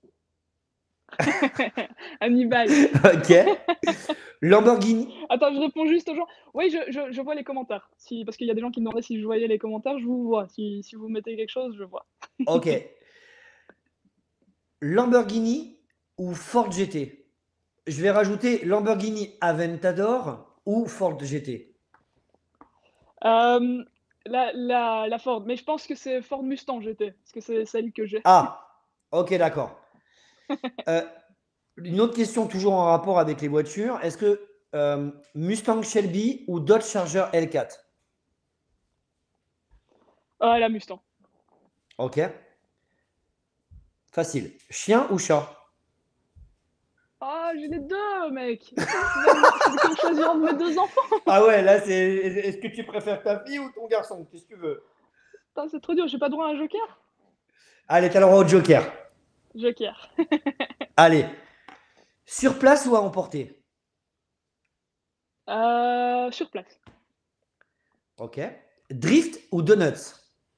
Hannibal. Ok. Lamborghini. Attends, je réponds juste aux gens. Oui, je vois les commentaires. Si, parce qu'il y a des gens qui me demandaient si je voyais les commentaires, je vous vois. Si vous mettez quelque chose, je vois. Ok. Lamborghini ou Ford GT? Je vais rajouter Lamborghini Aventador ou Ford GT. Euh, la Ford. Mais je pense que c'est Ford Mustang GT. Parce que c'est celle que j'ai. Ah, ok, d'accord. Euh, une autre question toujours en rapport avec les voitures. Est-ce que Mustang Shelby ou Dodge Charger L4? Ah, la Mustang. Ok. Facile. Chien ou chat? Ah, j'ai les deux, mec. C'est comme choisir entre mes deux enfants. Ah ouais, là, c'est. Est-ce que tu préfères ta fille ou ton garçon? Qu'est-ce que tu veux? Putain, c'est trop dur. J'ai pas droit à un joker. Allez, t'as le droit au joker. Joker. Allez. Sur place ou à emporter? Sur place. Ok. Drift ou donuts?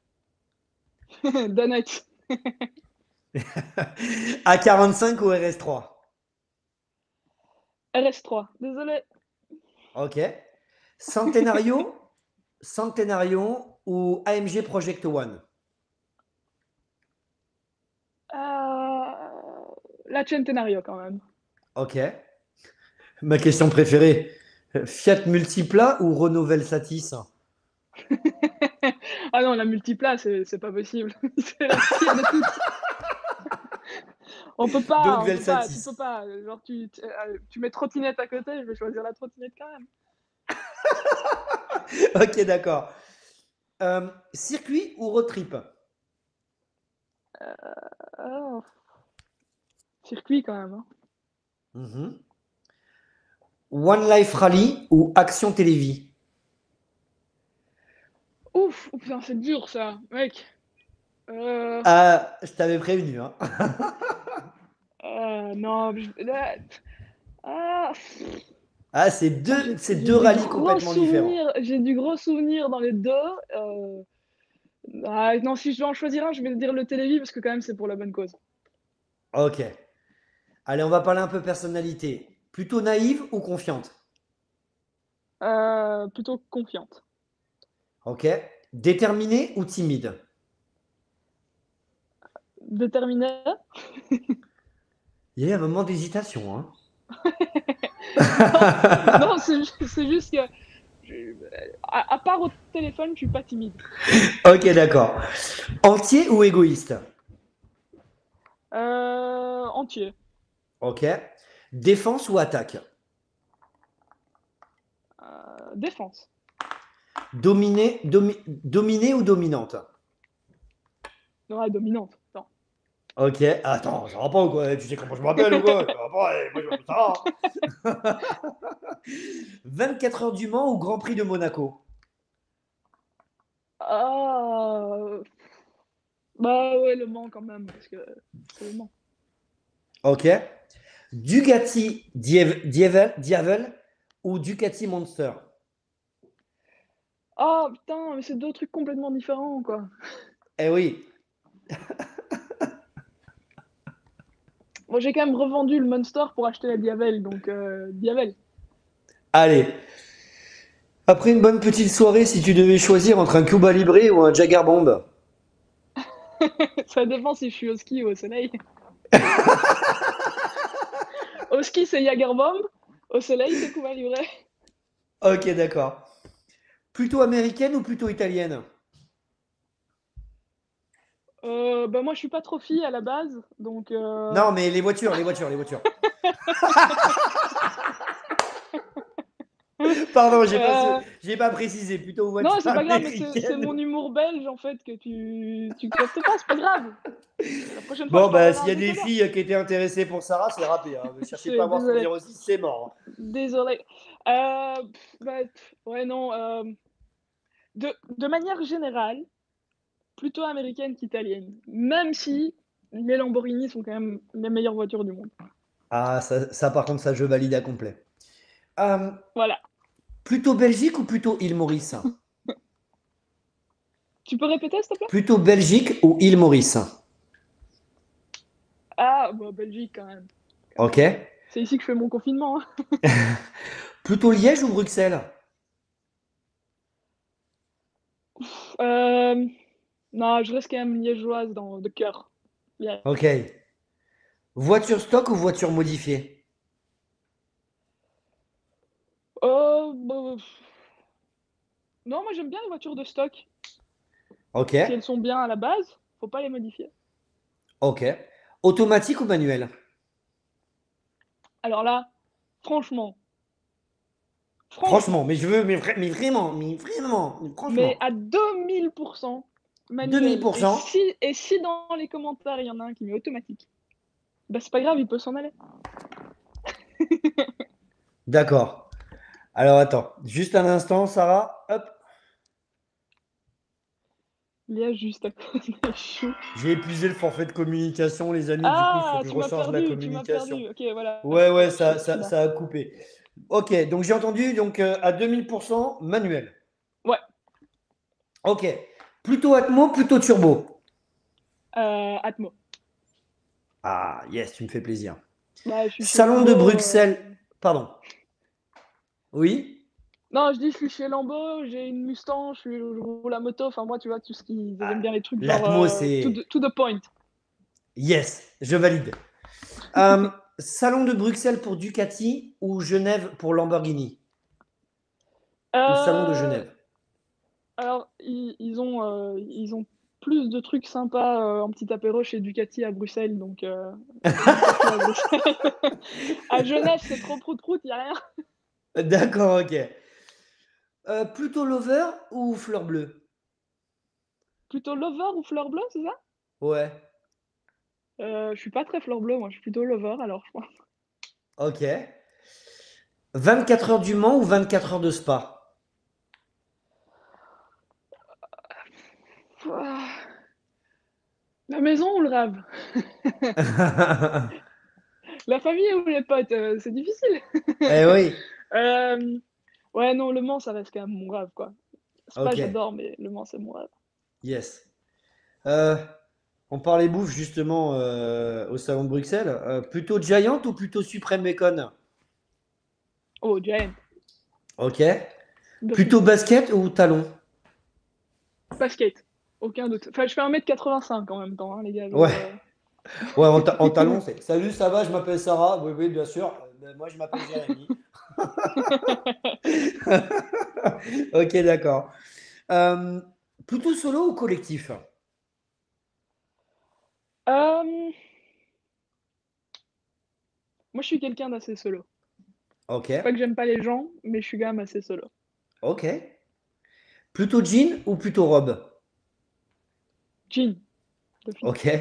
Donut. A45 ou RS3? RS3. Désolé. Ok. Centenario, Centenario ou AMG Project One? La Centenario quand même. Ok. Ma question préférée. Fiat Multipla ou Renault Velsatis? Ah non, la multipla, c'est pas possible. C'est la pire de toutes. Donc Tu Velsatis. peux pas. Genre, tu mets trottinette à côté, je vais choisir la trottinette quand même. Ok, d'accord. Circuit ou road trip? Oh, circuit quand même. Hein. Mhm. One Life Rally ou Action Télévie? Ouf, oh, putain, c'est dur ça, mec. Euh, Ah, je t'avais prévenu, hein. non, ah, Ah, putain, c'est j'ai deux des rallyes gros complètement différents. souvenirs. J'ai du gros souvenir dans les deux. Euh, non, si je dois en choisir un, je vais dire le télévis parce que quand même c'est pour la bonne cause. Ok. Allez, on va parler un peu personnalité. Plutôt naïve ou confiante? Plutôt confiante. Ok. Déterminée ou timide? Déterminée. Il y a un moment d'hésitation, hein. Non, non, c'est juste que je- à part au téléphone, je suis pas timide. Ok, d'accord. Entier ou égoïste? Entier. Ok. Défense ou attaque? Défense. Dominée ou dominante? Non, dominante. Non. Ok. Attends, ça va pas ou quoi? Tu sais comment je m'appelle ou quoi? Ça va pas, moi je m'appelle ça. 24 heures du Mans ou Grand Prix de Monaco? Ah, bah ouais, le Mans quand même, parce que c'est le Mans. Ok. Ducati Diavel ou Ducati Monster? Ah putain, mais c'est deux trucs complètement différents, quoi. Eh oui. Moi, j'ai quand même revendu le Monster pour acheter la Diavel, donc Diavel. Allez. Après une bonne petite soirée, si tu devais choisir entre un Cuba Libre ou un Jagger Bomb? Ça dépend si je suis au ski ou au soleil. Au ski, c'est Jägerbomb. Au soleil, c'est Cuba Libre. Ok, d'accord. Plutôt américaine ou plutôt italienne? Bah moi, je suis pas trop fille à la base, donc Non, mais les voitures, les voitures, les voitures. Pardon, euh, j'ai pas précisé. Plutôt non, voiture c'est pas grave, mais c'est américaine. mon humour belge en fait que tu captes pas, c'est pas grave. La prochaine fois, Bon, je bah, parlerai s'il un y a peu des comme ça. filles qui étaient intéressées pour Sarah, c'est râpé, hein. Ne cherchez pas à C'est voir son désolé, 06, c'est mort. désolé. Ouais non. De manière générale, plutôt américaine qu'italienne, même si les Lamborghini sont quand même les meilleures voitures du monde. Ah, par contre, ça, je valide à complet. Euh, Voilà. Plutôt Belgique ou plutôt île Maurice? Tu peux répéter, s'il te plaît? Plutôt Belgique ou île Maurice? Ah, bah, Belgique quand même. Quand Ok. même. C'est ici que je fais mon confinement. Hein. Plutôt Liège ou Bruxelles? Euh, non, je reste quand même liégeoise de cœur. Ok. Voiture stock ou voiture modifiée? Bah, non, moi j'aime bien les voitures de stock. Ok. Si elles sont bien à la base, faut pas les modifier. Ok. Automatique ou manuel? Alors là, franchement, Franchement, franchement, mais je veux, mais vraiment, mais mais franchement. à 2000% manuel. 2000%. Et si dans les commentaires il y en a un qui met automatique, bah c'est pas grave, il peut s'en aller. D'accord. Alors attends, juste un instant, Sarah. Hop. Il y a juste à cause des choux. J'ai épuisé le forfait de communication, les amis. Du coup, il faut Ah, que je recharge la tu m'as communication. perdu. Ok, voilà, Ouais, ouais, voilà, je suis là. ça a coupé. Ok, donc j'ai entendu donc à 2000% manuel. Ouais, Ok. Plutôt Atmo, plutôt turbo. Atmo. Ah, yes, tu me fais plaisir. Bah, je suis chez Salon de Lambo. Bruxelles. Pardon. Oui. Non, je dis, je suis chez Lambo, j'ai une Mustang, je roule la moto. Enfin, moi, tu vois, tout ce qui. Ah, J'aime bien les trucs genre l'Atmo, to c'est. the point. Yes, je valide. Euh, Salon de Bruxelles pour Ducati ou Genève pour Lamborghini? Ou Salon de Genève? Alors, ils ont plus de trucs sympas en petit apéro chez Ducati à Bruxelles, donc Ducati à Bruxelles. À Genève, c'est trop prout-prout, il n'y a rien. D'accord, ok. Plutôt lover ou fleur bleue? Plutôt lover ou fleur bleue, c'est ça? Ouais, Je suis pas très fleur bleue, moi, je suis plutôt lover, alors je crois. ok. 24 heures du Mans ou 24 heures de Spa? Ouah. La maison ou le rêve? La famille ou les potes? C'est difficile. Eh oui, Euh, ouais, non, Le Mans, ça reste quand même mon rêve, quoi. Spa, ok, j'adore, mais Le Mans, c'est mon rêve. yes. Euh, on parlait bouffe justement au Salon de Bruxelles. Plutôt Giant ou plutôt Supreme Bacon? Oh, Giant, Ok. d'office. Plutôt basket ou talon? Basket, aucun doute. Enfin, je fais 1m85 en même temps, hein, les gars. Genre, Ouais, ouais, en talon, c'est salut, ça va, je m'appelle Sarah. Oui, oui, bien sûr. Ben, moi, je m'appelle Jérémy. Ok, d'accord. Euh, plutôt solo ou collectif? Euh, Moi, je suis quelqu'un d'assez solo. Ok, C'est pas que j'aime pas les gens, mais je suis quand même assez solo. ok. Plutôt jean ou plutôt robe? Jean, d'office. Ok.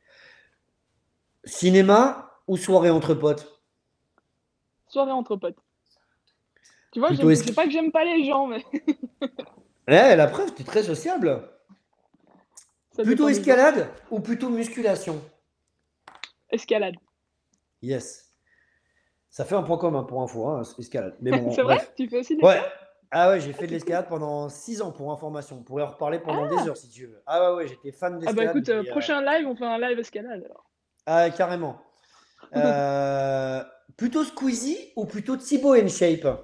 Cinéma ou soirée entre potes? Soirée entre potes. Tu vois, Plutôt c'est pas que j'aime pas les gens, mais Eh, la preuve, tu es très sociable. ça Plutôt dépend des jours. escalade ou plutôt musculation? Escalade. Yes. Ça fait un point commun pour info, hein, escalade. Mais bon, C'est vrai? bref. Tu fais aussi de Ouais. l'escalade? Ah ouais, j'ai fait de Ok, cool. l'escalade pendant 6 ans pour information. On pourrait en reparler pendant des Ah, heures si tu veux. Ah ouais, ouais, j'étais fan ah bah d'escalade, écoute, mais prochain live, on fait un live escalade alors. ah, carrément. Euh, plutôt Squeezie ou plutôt Thibaut InShape?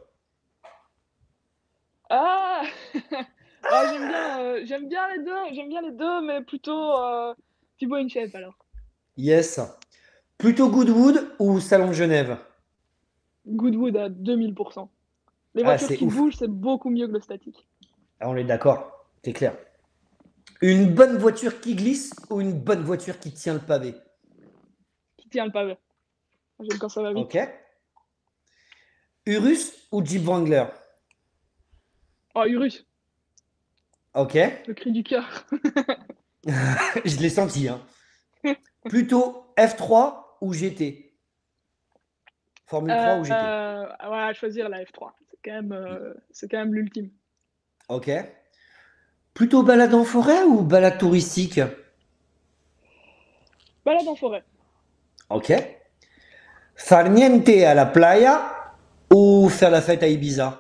Ah! Ouais, j'aime bien les deux, mais plutôt Thibaut InShape alors. Yes. Plutôt Goodwood ou Salon de Genève? Goodwood à 2000%. Les Ah, voitures c'est qui ouf. bougent, c'est beaucoup mieux que le statique. Ah, on est d'accord. C'est clair. Une bonne voiture qui glisse ou une bonne voiture qui tient le pavé? Qui tient le pavé. J'aime quand ça va Ok. vite. Urus ou Jeep Wrangler? Oh, Urus, Ok. le cri du cœur. Je l'ai senti, hein. Plutôt F3 ou GT? Formule 3 ou GT? Voilà, choisir la F3. C'est quand même l'ultime. Ok. Plutôt balade en forêt ou balade touristique? Balade en forêt. Ok. Far niente à la playa ou faire la fête à Ibiza?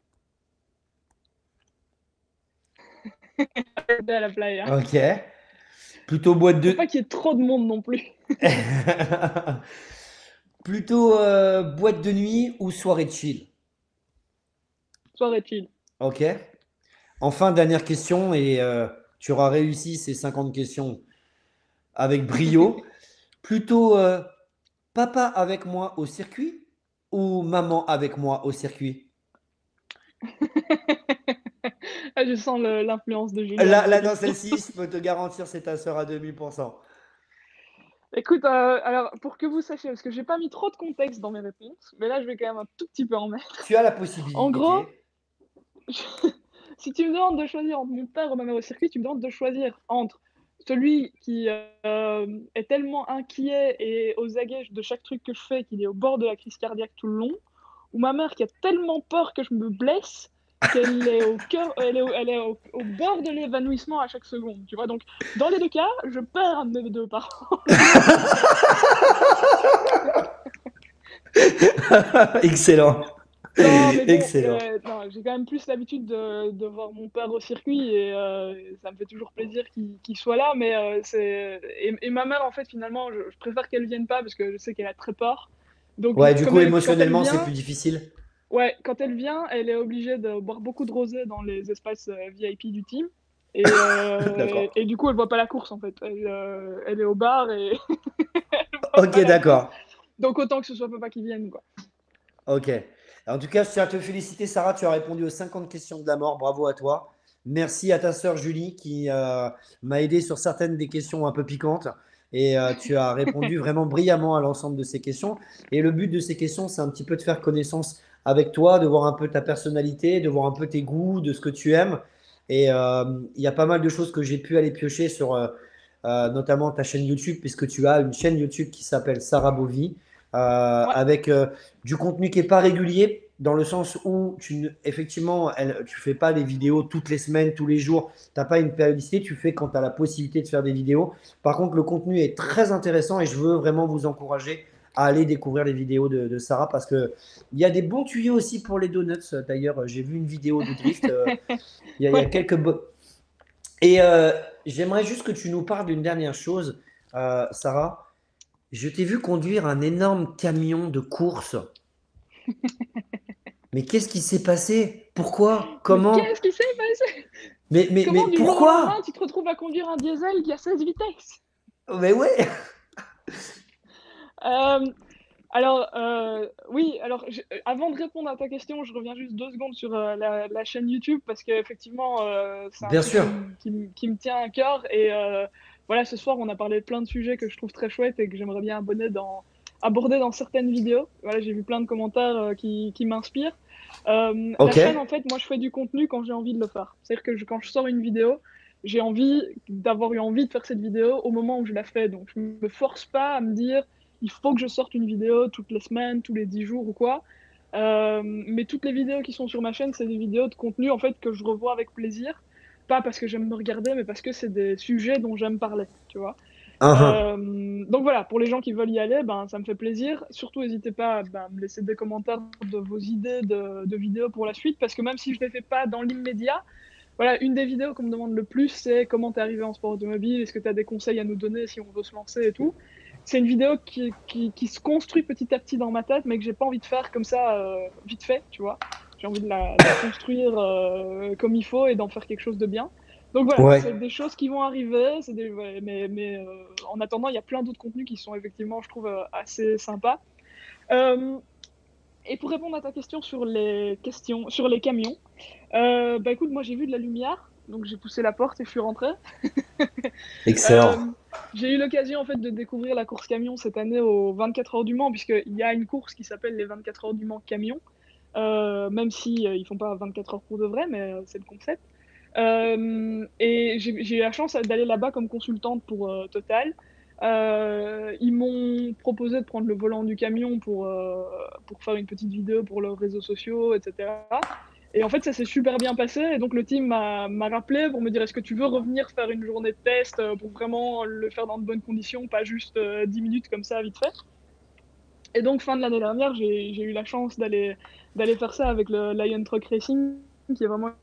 Aller à la playa. Ok. Plutôt boîte Faut pas de... qu'il y ait trop de monde non plus. Plutôt boîte de nuit ou soirée de chill? Soirée chill. Ok. Enfin, dernière question, et tu auras réussi ces 50 questions avec brio. Plutôt papa avec moi au circuit ou maman avec moi au circuit? Ah, je sens l'influence de Julia Là, dans la là, dans question. celle-ci, je peux te garantir, c'est ta sœur à 2000%. Écoute, alors pour que vous sachiez, parce que j'ai pas mis trop de contexte dans mes réponses, mais là je vais quand même un tout petit peu en mettre. Tu as la En gros, possibilité. si tu me demandes de choisir entre mon père ou ma mère au circuit, tu me demandes de choisir entre celui qui est tellement inquiet et aux aguets de chaque truc que je fais qu'il est au bord de la crise cardiaque tout le long, ou ma mère qui a tellement peur que je me blesse qu'elle est au cœur, elle est au bord de l'évanouissement à chaque seconde. Tu vois, donc dans les deux cas, je perds un de mes deux parents. Excellent. Non, mais bon, Excellent. non, j'ai quand même plus l'habitude de voir mon père au circuit et ça me fait toujours plaisir qu'il soit là. Mais et ma mère, en fait, finalement, je préfère qu'elle vienne pas parce que je sais qu'elle a très peur. Donc, Ouais, du comme coup, quand elle émotionnellement, c'est vient, plus difficile. ouais, quand elle vient, elle est obligée de boire beaucoup de rosé dans les espaces VIP du team. D'accord. Et du coup, elle voit pas la course en fait. Elle est au bar et elle voit Ok, pas la course. d'accord. Donc autant que ce soit papa qui vienne, quoi. Ok. En tout cas, je tiens à te féliciter, Sarah. Tu as répondu aux 50 questions de la mort. Bravo à toi. Merci à ta sœur Julie qui m'a aidé sur certaines des questions un peu piquantes. Et tu as répondu vraiment brillamment à l'ensemble de ces questions. Et le but de ces questions, c'est un petit peu de faire connaissance avec toi, de voir un peu ta personnalité, de voir un peu tes goûts, de ce que tu aimes. Et il y a pas mal de choses que j'ai pu aller piocher sur notamment ta chaîne YouTube, puisque tu as une chaîne YouTube qui s'appelle Sarah Bovy, Ouais. avec du contenu qui n'est pas régulier, dans le sens où effectivement, tu ne fais pas des vidéos toutes les semaines, tous les jours. Tu n'as pas une périodicité, tu fais quand tu as la possibilité de faire des vidéos. Par contre, le contenu est très intéressant et je veux vraiment vous encourager à aller découvrir les vidéos de Sarah parce qu'il y a des bons tuyaux aussi pour les donuts. D'ailleurs, j'ai vu une vidéo de drift. Il y a Ouais. quelques. Et j'aimerais juste que tu nous parles d'une dernière chose, Sarah. Je t'ai vu conduire un énorme camion de course. Mais qu'est-ce qui s'est passé? Pourquoi? Mais Comment? qu'est-ce qui s'est passé? Mais Comment du jour au lendemain pourquoi? tu te retrouves à conduire un diesel qui a 16 vitesses? Mais ouais! Euh, alors, oui, alors avant de répondre à ta question, je reviens juste 2 secondes sur la chaîne YouTube parce qu'effectivement, c'est un Bien truc sûr. qui me tient à cœur. Et voilà, ce soir, on a parlé de plein de sujets que je trouve très chouettes et que j'aimerais bien aborder dans certaines vidéos. Voilà, j'ai vu plein de commentaires qui m'inspirent. La Ok. chaîne, en fait, moi, je fais du contenu quand j'ai envie de le faire. C'est-à-dire que quand je sors une vidéo, j'ai envie d'avoir eu envie de faire cette vidéo au moment où je la fais. Donc, je me force pas à me dire il faut que je sorte une vidéo toutes les semaines, tous les 10 jours ou quoi. Mais toutes les vidéos qui sont sur ma chaîne, c'est des vidéos de contenu en fait que je revois avec plaisir. Pas parce que j'aime me regarder, mais parce que c'est des sujets dont j'aime parler, tu vois. Uhum. Donc voilà, pour les gens qui veulent y aller, ben, ça me fait plaisir. Surtout, n'hésitez pas à me laisser des commentaires de vos idées de vidéos pour la suite, parce que même si je ne les fais pas dans l'immédiat, voilà, une des vidéos qu'on me demande le plus, c'est comment t'es arrivé en sport automobile, est-ce que tu as des conseils à nous donner si on veut se lancer et tout. C'est une vidéo qui se construit petit à petit dans ma tête, mais que j'ai pas envie de faire comme ça vite fait, tu vois. J'ai envie de la construire comme il faut et d'en faire quelque chose de bien. Donc voilà, Ouais. c'est des choses qui vont arriver, ouais, mais en attendant, il y a plein d'autres contenus qui sont effectivement, je trouve, assez sympas. Euh, et pour répondre à ta question sur les camions, bah écoute, moi j'ai vu de la lumière, donc j'ai poussé la porte et je suis rentrée. Excellent. Euh, j'ai eu l'occasion en fait de découvrir la course camion cette année aux 24 heures du Mans, puisqu'il y a une course qui s'appelle les 24 heures du Mans camion, même si ils font pas 24 heures pour de vrai, mais c'est le concept. Et j'ai eu la chance d'aller là-bas comme consultante pour Total. Ils m'ont proposé de prendre le volant du camion pour faire une petite vidéo pour leurs réseaux sociaux, etc. Et en fait, ça s'est super bien passé. Et donc, le team m'a rappelé pour me dire est-ce que tu veux revenir faire une journée de test pour vraiment le faire dans de bonnes conditions, pas juste 10 minutes comme ça, vite fait. Et donc, fin de l'année dernière, j'ai eu la chance d'aller faire ça avec le Lion Truck Racing, qui est vraiment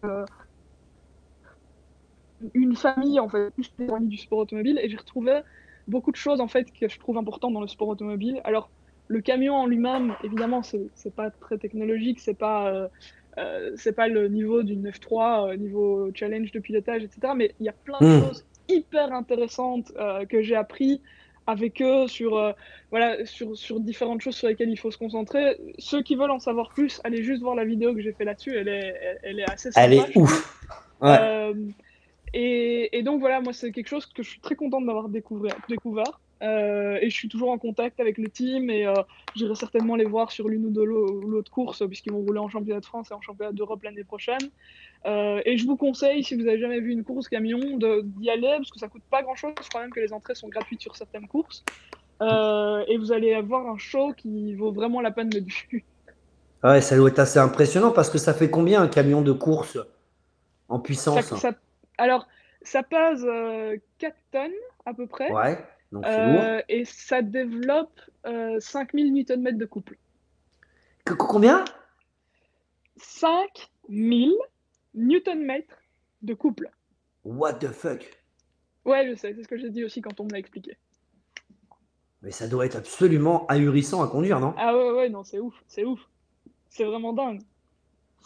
une famille en fait, plus éloignée du sport automobile, et j'ai retrouvé beaucoup de choses en fait que je trouve importantes dans le sport automobile. Alors le camion en lui-même, évidemment, c'est pas très technologique, c'est pas le niveau du 9.3, niveau challenge de pilotage, etc. Mais il y a plein de Hmm. choses hyper intéressantes que j'ai appris avec eux sur différentes choses sur lesquelles il faut se concentrer. Ceux qui veulent en savoir plus, allez juste voir la vidéo que j'ai fait là-dessus, elle est assez Elle sympa, est je trouve. ouf. Ouais. Euh, et donc voilà, moi c'est quelque chose que je suis très contente d'avoir découvert. Et je suis toujours en contact avec le team et j'irai certainement les voir sur l'une ou de l'autre course puisqu'ils vont rouler en championnat de France et en championnat d'Europe l'année prochaine. Et je vous conseille, si vous n'avez jamais vu une course camion, d'y aller parce que ça coûte pas grand-chose. Je crois même que les entrées sont gratuites sur certaines courses. Et vous allez avoir un show qui vaut vraiment la peine d'être vu. Ouais, ça doit être assez impressionnant parce que ça fait combien un camion de course en Ça, puissance? ça, alors, ça pèse 4 tonnes à peu près. Ouais, donc c'est lourd. Et ça développe 5000 Nm de couple. Combien? 5000 Nm de couple. What the fuck? Ouais, je sais, c'est ce que j'ai dit aussi quand on me l'a expliqué. Mais ça doit être absolument ahurissant à conduire, non? Ah ouais, ouais, non, c'est ouf, c'est ouf. C'est vraiment dingue.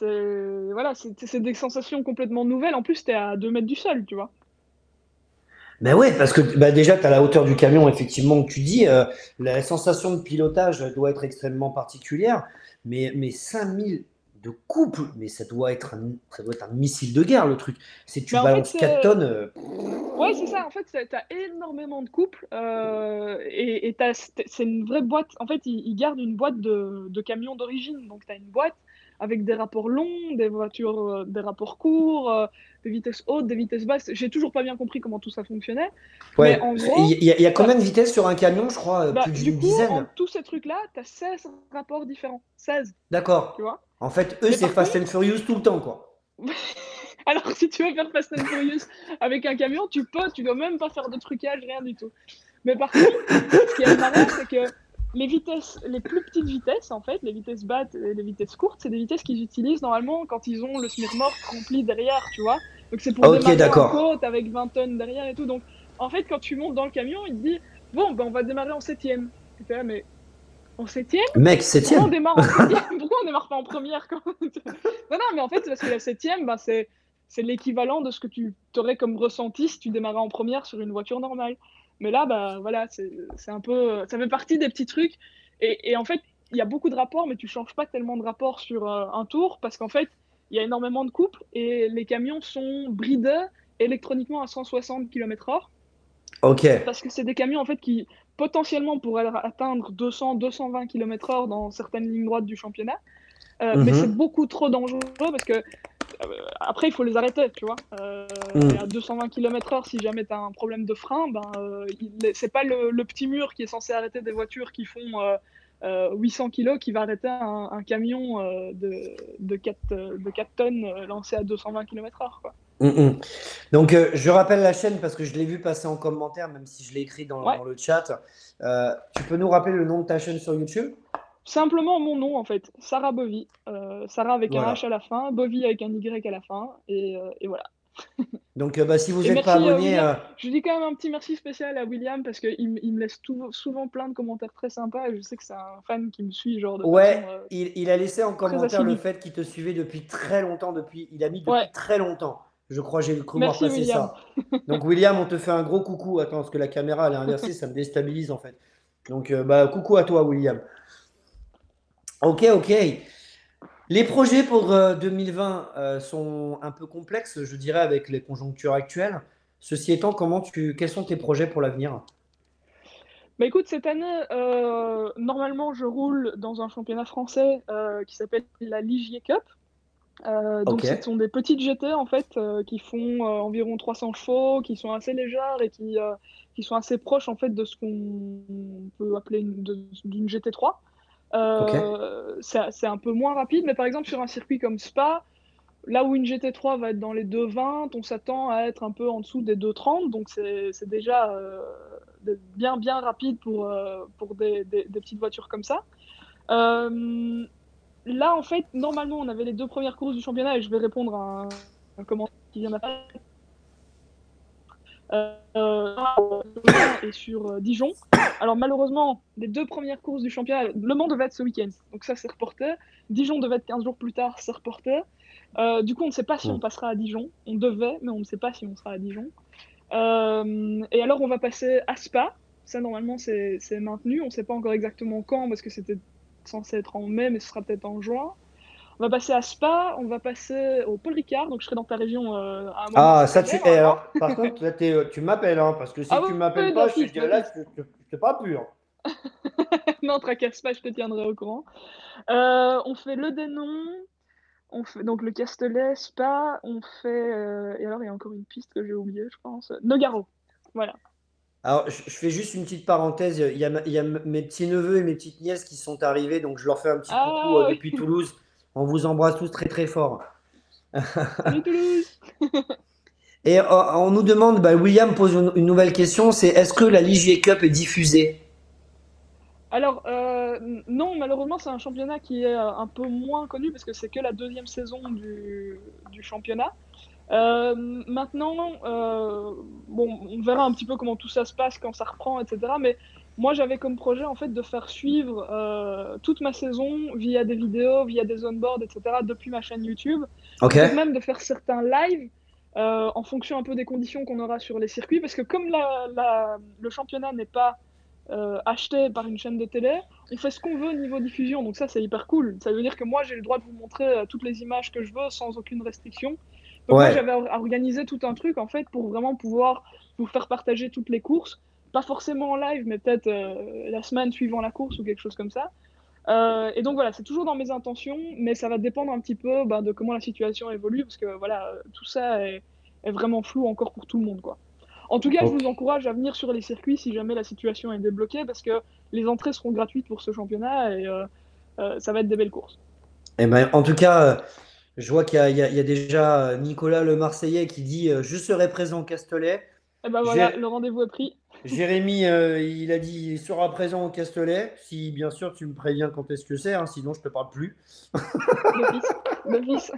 Voilà, c'est des sensations complètement nouvelles. En plus, t'es à 2 mètres du sol, tu vois. Ben ouais, parce que bah déjà, tu as la hauteur du camion, effectivement, que tu dis. La sensation de pilotage doit être extrêmement particulière. Mais 5000 de couple, mais ça doit être un missile de guerre, le truc. Si tu Mais en fait, balances 4 tonnes. ouais, c'est ça. En fait, t'as énormément de couples et c'est une vraie boîte. En fait, ils gardent une boîte de camions d'origine. Donc, t'as une boîte avec des rapports longs, des voitures, des rapports courts, des vitesses hautes, des vitesses basses. J'ai toujours pas bien compris comment tout ça fonctionnait. Mais Ouais. en Il gros, y a combien de vitesses sur un camion? Je crois bah, plus du d'une coup, en dizaine. tous ces trucs-là, t'as 16 rapports différents. 16, tu D'accord. vois. En fait, eux, Mais c'est par Fast and contre, Furious tout le temps, quoi. alors si tu veux faire Fast and Furious avec un camion, tu peux, tu dois même pas faire de trucage, rien du tout. Mais par contre, ce qui est marrant, c'est que les vitesses, les plus petites vitesses, en fait, les vitesses basses et les vitesses courtes, c'est des vitesses qu'ils utilisent normalement quand ils ont le Smirnoff rempli derrière, tu vois. Donc c'est pour Ok, démarrer en d'accord. côte avec 20 tonnes derrière et tout. Donc en fait, quand tu montes dans le camion, il te dit, bon, ben on va démarrer en septième. Et t'es là, mais en septième? Mec, Pourquoi on septième. démarre en septième? Pourquoi on démarre pas en première quand... Non, non, mais en fait, c'est parce que la septième, ben, c'est l'équivalent de ce que tu aurais comme ressenti si tu démarrais en première sur une voiture normale. Mais là, bah, voilà, c'est un peu... Ça fait partie des petits trucs. Et en fait, il y a beaucoup de rapports, mais tu changes pas tellement de rapports sur un tour parce qu'en fait, il y a énormément de couples et les camions sont bridés électroniquement à 160 km/h Ok. parce que c'est des camions en fait qui potentiellement pourraient atteindre 200-220 km/h dans certaines lignes droites du championnat. Mais c'est Mhm. beaucoup trop dangereux parce que après il faut les arrêter, tu vois. Et Mhm. à 220 km/h, si jamais tu as un problème de frein, ben, c'est pas le petit mur qui est censé arrêter des voitures qui font 800 kg qui va arrêter un camion de 4 tonnes lancé à 220 km/h, quoi. Mhm. Donc, je rappelle la chaîne parce que je l'ai vu passer en commentaire, même si je l'ai écrit Ouais. dans le chat. Tu peux nous rappeler le nom de ta chaîne sur YouTube? Simplement mon nom, en fait, Sarah Bovy. Sarah avec un H Voilà. à la fin, Bovy avec un Y à la fin, et voilà. Donc, bah, si vous Et n'êtes pas merci abonné, William. Je dis quand même un petit merci spécial à William parce qu'il me laisse souvent plein de commentaires très sympas et je sais que c'est un fan qui me suit genre de ouais, façon il a laissé en très commentaire le assidue. fait qu'il te suivait depuis très longtemps. Il a mis Ouais, depuis très longtemps. Je crois, j'ai cru voir merci passer William. ça. Donc, William, on te fait un gros coucou. Attends, parce que la caméra, elle est inversée, ça me déstabilise en fait. Donc, bah, coucou à toi, William. Ok, ok. Les projets pour 2020 sont un peu complexes, je dirais, avec les conjonctures actuelles. Ceci étant, quels sont tes projets pour l'avenir? Bah écoute, cette année, normalement, je roule dans un championnat français qui s'appelle la Ligier Cup. Donc, Ok, ce sont des petites GT en fait qui font environ 300 chevaux, qui sont assez légères et qui sont assez proches en fait de ce qu'on peut appeler d'une GT3. ok. C'est un peu moins rapide, mais par exemple sur un circuit comme Spa, là où une GT3 va être dans les 2,20, on s'attend à être un peu en dessous des 2,30, donc c'est déjà bien rapide pour des petites voitures comme ça. Euh, Là, en fait, normalement, on avait les deux premières courses du championnat et je vais répondre à un commentaire qui vient d'apparaitre. Et sur Dijon. Alors malheureusement, les deux premières courses du championnat, Le Mans devait être ce week-end, donc ça c'est reporté. Dijon devait être 15 jours plus tard, c'est reporté. Du coup, on ne sait pas si Hmm. on passera à Dijon. On devait, mais on ne sait pas si on sera à Dijon. Et alors, on va passer à Spa. Ça, normalement, c'est maintenu. On ne sait pas encore exactement quand, parce que c'était censé être en mai, mais ce sera peut-être en juin. On va passer à Spa, on va passer au Paul Ricard, donc je serai dans ta région à un moment Ah, cette ça, année, normalement. alors, par contre, là, tu m'appelles, hein, parce que si Ah tu oui, m'appelles oui, pas, je te d'office, dis là, d'office. je te parle plus, hein. Non, tracasse pas, je te tiendrai au courant. On fait le Dénon, on fait donc le Castellet, Spa, on fait... et alors, il y a encore une piste que j'ai oubliée, je pense. Nogaro, voilà. Alors, je fais juste une petite parenthèse. Il y a mes petits-neveux et mes petites nièces qui sont arrivés, donc je leur fais un petit coucou Ah oui, depuis Toulouse. On vous embrasse tous très très fort. salut Toulouse! Et on nous demande, bah, William pose une nouvelle question, c'est est-ce que la Ligier Cup est diffusée? Alors, non, malheureusement, c'est un championnat qui est un peu moins connu parce que c'est que la deuxième saison du championnat. Maintenant, bon, on verra un petit peu comment tout ça se passe quand ça reprend, etc. Mais moi, j'avais comme projet en fait de faire suivre toute ma saison via des vidéos, via des onboards, etc. depuis ma chaîne YouTube. Ok. Peut-être même de faire certains lives en fonction un peu des conditions qu'on aura sur les circuits. Parce que comme le championnat n'est pas acheté par une chaîne de télé, on fait ce qu'on veut niveau diffusion. Donc ça, c'est hyper cool. Ça veut dire que moi, j'ai le droit de vous montrer toutes les images que je veux sans aucune restriction. Donc moi, Ouais, j'avais organisé tout un truc, en fait, pour vraiment pouvoir vous faire partager toutes les courses. Pas forcément en live, mais peut-être la semaine suivant la course ou quelque chose comme ça. Et donc voilà, c'est toujours dans mes intentions, mais ça va dépendre un petit peu de comment la situation évolue, parce que voilà, tout ça est vraiment flou encore pour tout le monde, quoi. En tout cas, je ok. vous encourage à venir sur les circuits si jamais la situation est débloquée, parce que les entrées seront gratuites pour ce championnat et ça va être des belles courses. Eh ben, en tout cas, je vois qu'il y a déjà Nicolas le Marseillais qui dit je serai présent au Castellet. Et ben voilà, Jé- le rendez-vous est pris. Jérémy, il a dit il sera présent au Castellet. Si bien sûr tu me préviens quand est-ce que c'est, hein, sinon je te parle plus. D'office. D'office.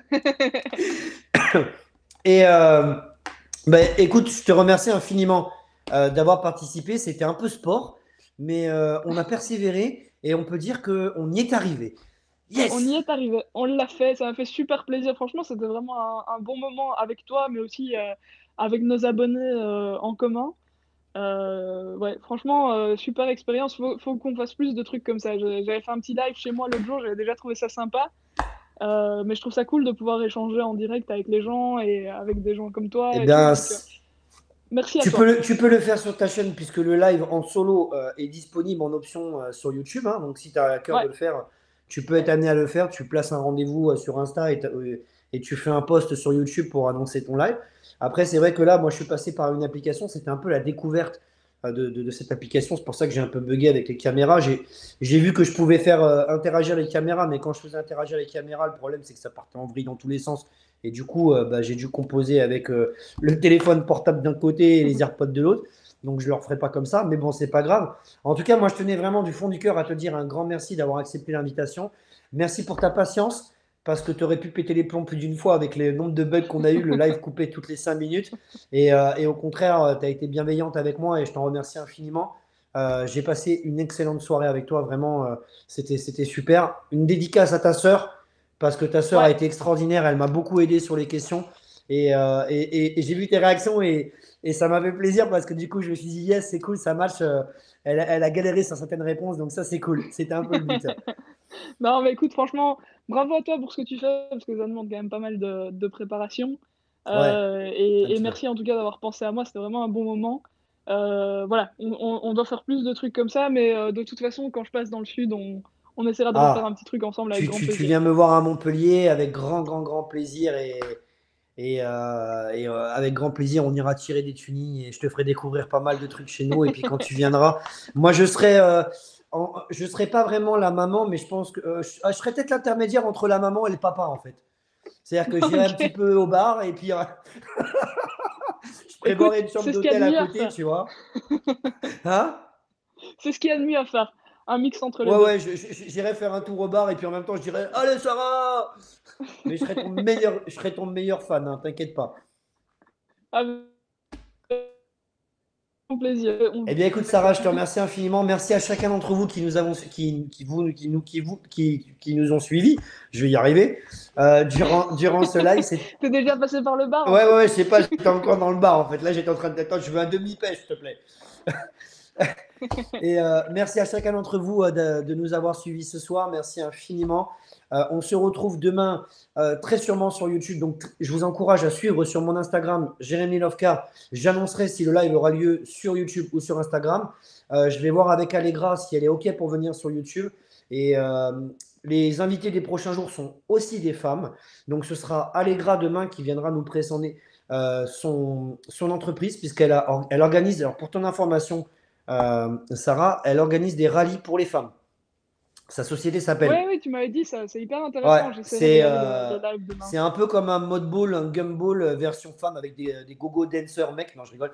Et ben, écoute, je te remercie infiniment d'avoir participé. C'était un peu sport, mais on a persévéré et on peut dire qu'on y est arrivé. On y Yes! est arrivé, on l'a fait, ça m'a fait super plaisir. Franchement, c'était vraiment un bon moment avec toi, mais aussi avec nos abonnés en commun. Ouais, franchement, super expérience. Faut qu'on fasse plus de trucs comme ça. J'avais fait un petit live chez moi l'autre jour, j'avais déjà trouvé ça sympa. Mais je trouve ça cool de pouvoir échanger en direct avec les gens et avec des gens comme Eh toi et tout. bien, Donc, merci à toi. tu peux le faire sur ta chaîne puisque le live en solo est disponible en option sur YouTube, hein. Donc, si tu as à cœur Ouais, de le faire, tu peux être amené à le faire. Tu places un rendez-vous sur Insta et tu fais un post sur YouTube pour annoncer ton live. Après, c'est vrai que là, moi, je suis passé par une application. C'était un peu la découverte de cette application. C'est pour ça que j'ai un peu bugué avec les caméras. J'ai vu que je pouvais faire interagir les caméras, mais quand je faisais interagir les caméras, le problème, c'est que ça partait en vrille dans tous les sens. Et du coup, bah, j'ai dû composer avec le téléphone portable d'un côté et les AirPods de l'autre. Donc, je ne le referai pas comme ça. Mais bon, c'est pas grave. En tout cas, moi, je tenais vraiment du fond du cœur à te dire un grand merci d'avoir accepté l'invitation. Merci pour ta patience parce que tu aurais pu péter les plombs plus d'une fois avec le nombre de bugs qu'on a eu, le live coupé toutes les 5 minutes. Et au contraire, tu as été bienveillante avec moi et je t'en remercie infiniment. J'ai passé une excellente soirée avec toi, vraiment, c'était super. Une dédicace à ta sœur, parce que ta sœur a ouais. été extraordinaire, elle m'a beaucoup aidé sur les questions. Et j'ai vu tes réactions et ça m'a fait plaisir parce que du coup, je me suis dit, yes, c'est cool, ça match. Elle a galéré sur certaines réponses, donc ça, c'est cool. C'était un peu le but. Non, mais écoute, franchement, bravo à toi pour ce que tu fais, parce que ça demande quand même pas mal de préparation. Ouais, un Et petit peu. merci en tout cas d'avoir pensé à moi, c'était vraiment un bon moment. Voilà, on doit faire plus de trucs comme ça, mais de toute façon, quand je passe dans le sud, on essaiera de refaire un Ah, petit truc ensemble avec grand tu plaisir. viens me voir à Montpellier avec grand plaisir avec grand plaisir, on ira tirer des tunis et je te ferai découvrir pas mal de trucs chez nous. Et puis quand tu viendras, moi je serai pas vraiment la maman, mais je pense que je serai peut-être l'intermédiaire entre la maman et le papa en fait. C'est-à-dire que j'irai un petit Ok. peu au bar et puis je prévoirai Écoute, une chambre c'est ce qu'il y a d'hôtel de à mieux à côté, faire. tu vois. Hein? C'est ce qu'il y a de mieux à faire. Un mix entre les Ouais, deux. ouais, j'irai faire un tour au bar et puis en même temps je dirai allez Sarah! Mais je serai ton meilleur fan, hein, t'inquiète pas. Avec grand plaisir. Eh bien, écoute, Sarah, je te remercie infiniment. Merci à chacun d'entre vous qui nous avons, qui nous ont suivis. Je vais y arriver. Durant ce live, c'est. T'es déjà passé par le bar en Ouais, fait. ouais, je sais pas, j'étais encore dans le bar en fait. Là, j'étais en train de t'attendre. Je veux un demi-pêche, s'il te plaît. Et merci à chacun d'entre vous de nous avoir suivis ce soir. Merci infiniment. On se retrouve demain très sûrement sur YouTube. Donc, je vous encourage à suivre sur mon Instagram, Jérémy Lovcar. J'annoncerai si le live aura lieu sur YouTube ou sur Instagram. Je vais voir avec Allegra si elle est OK pour venir sur YouTube. Et les invités des prochains jours sont aussi des femmes. Donc, ce sera Allegra demain qui viendra nous présenter son entreprise, elle organise, alors pour ton information, Sarah, elle organise des rallyes pour les femmes. Sa société s'appelle. Ouais, oui, tu m'avais dit ça, c'est hyper Ouais, intéressant. J'essaierai de regarder le live demain. c'est un peu comme un mode ball, un gumball version femme avec des gogo dancers mecs. Non, je rigole.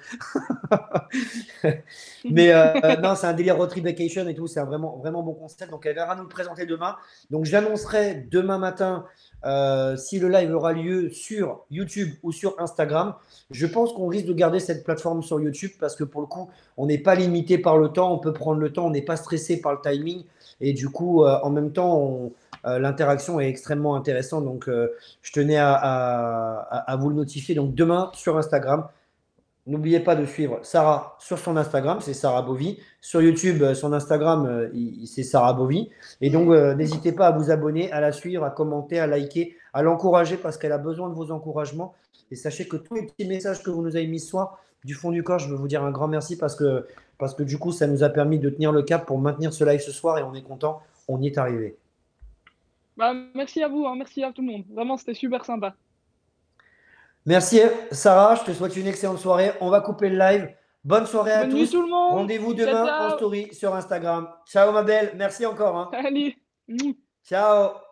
Mais non, c'est un délire road trip vacation et tout. C'est un vraiment bon concept. Donc, elle viendra nous le présenter demain. Donc, j'annoncerai demain matin si le live aura lieu sur YouTube ou sur Instagram. Je pense qu'on risque de garder cette plateforme sur YouTube parce que pour le coup, on n'est pas limité par le temps, on peut prendre le temps, on n'est pas stressé par le timing. Et du coup, en même temps, l'interaction est extrêmement intéressante. Donc, je tenais à vous le notifier. Donc, demain sur Instagram, n'oubliez pas de suivre Sarah sur son Instagram, c'est Sarah Bovy. Sur YouTube, son Instagram, c'est Sarah Bovy. Et donc, n'hésitez pas à vous abonner, à la suivre, à commenter, à liker, à l'encourager parce qu'elle a besoin de vos encouragements. Et sachez que tous les petits messages que vous nous avez mis ce soir, du fond du corps, je veux vous dire un grand merci parce que du coup, ça nous a permis de tenir le cap pour maintenir ce live ce soir et on est content, on y est arrivé. Bah, merci à vous, hein, merci à tout le monde. Vraiment, c'était super sympa. Merci Sarah, je te souhaite une excellente soirée. On va couper le live. Bonne soirée à Bonne nuit tous. tout le monde. Rendez-vous Ciao, demain ciao. en story sur Instagram. Ciao ma belle, merci encore. Hein. Salut. Ciao.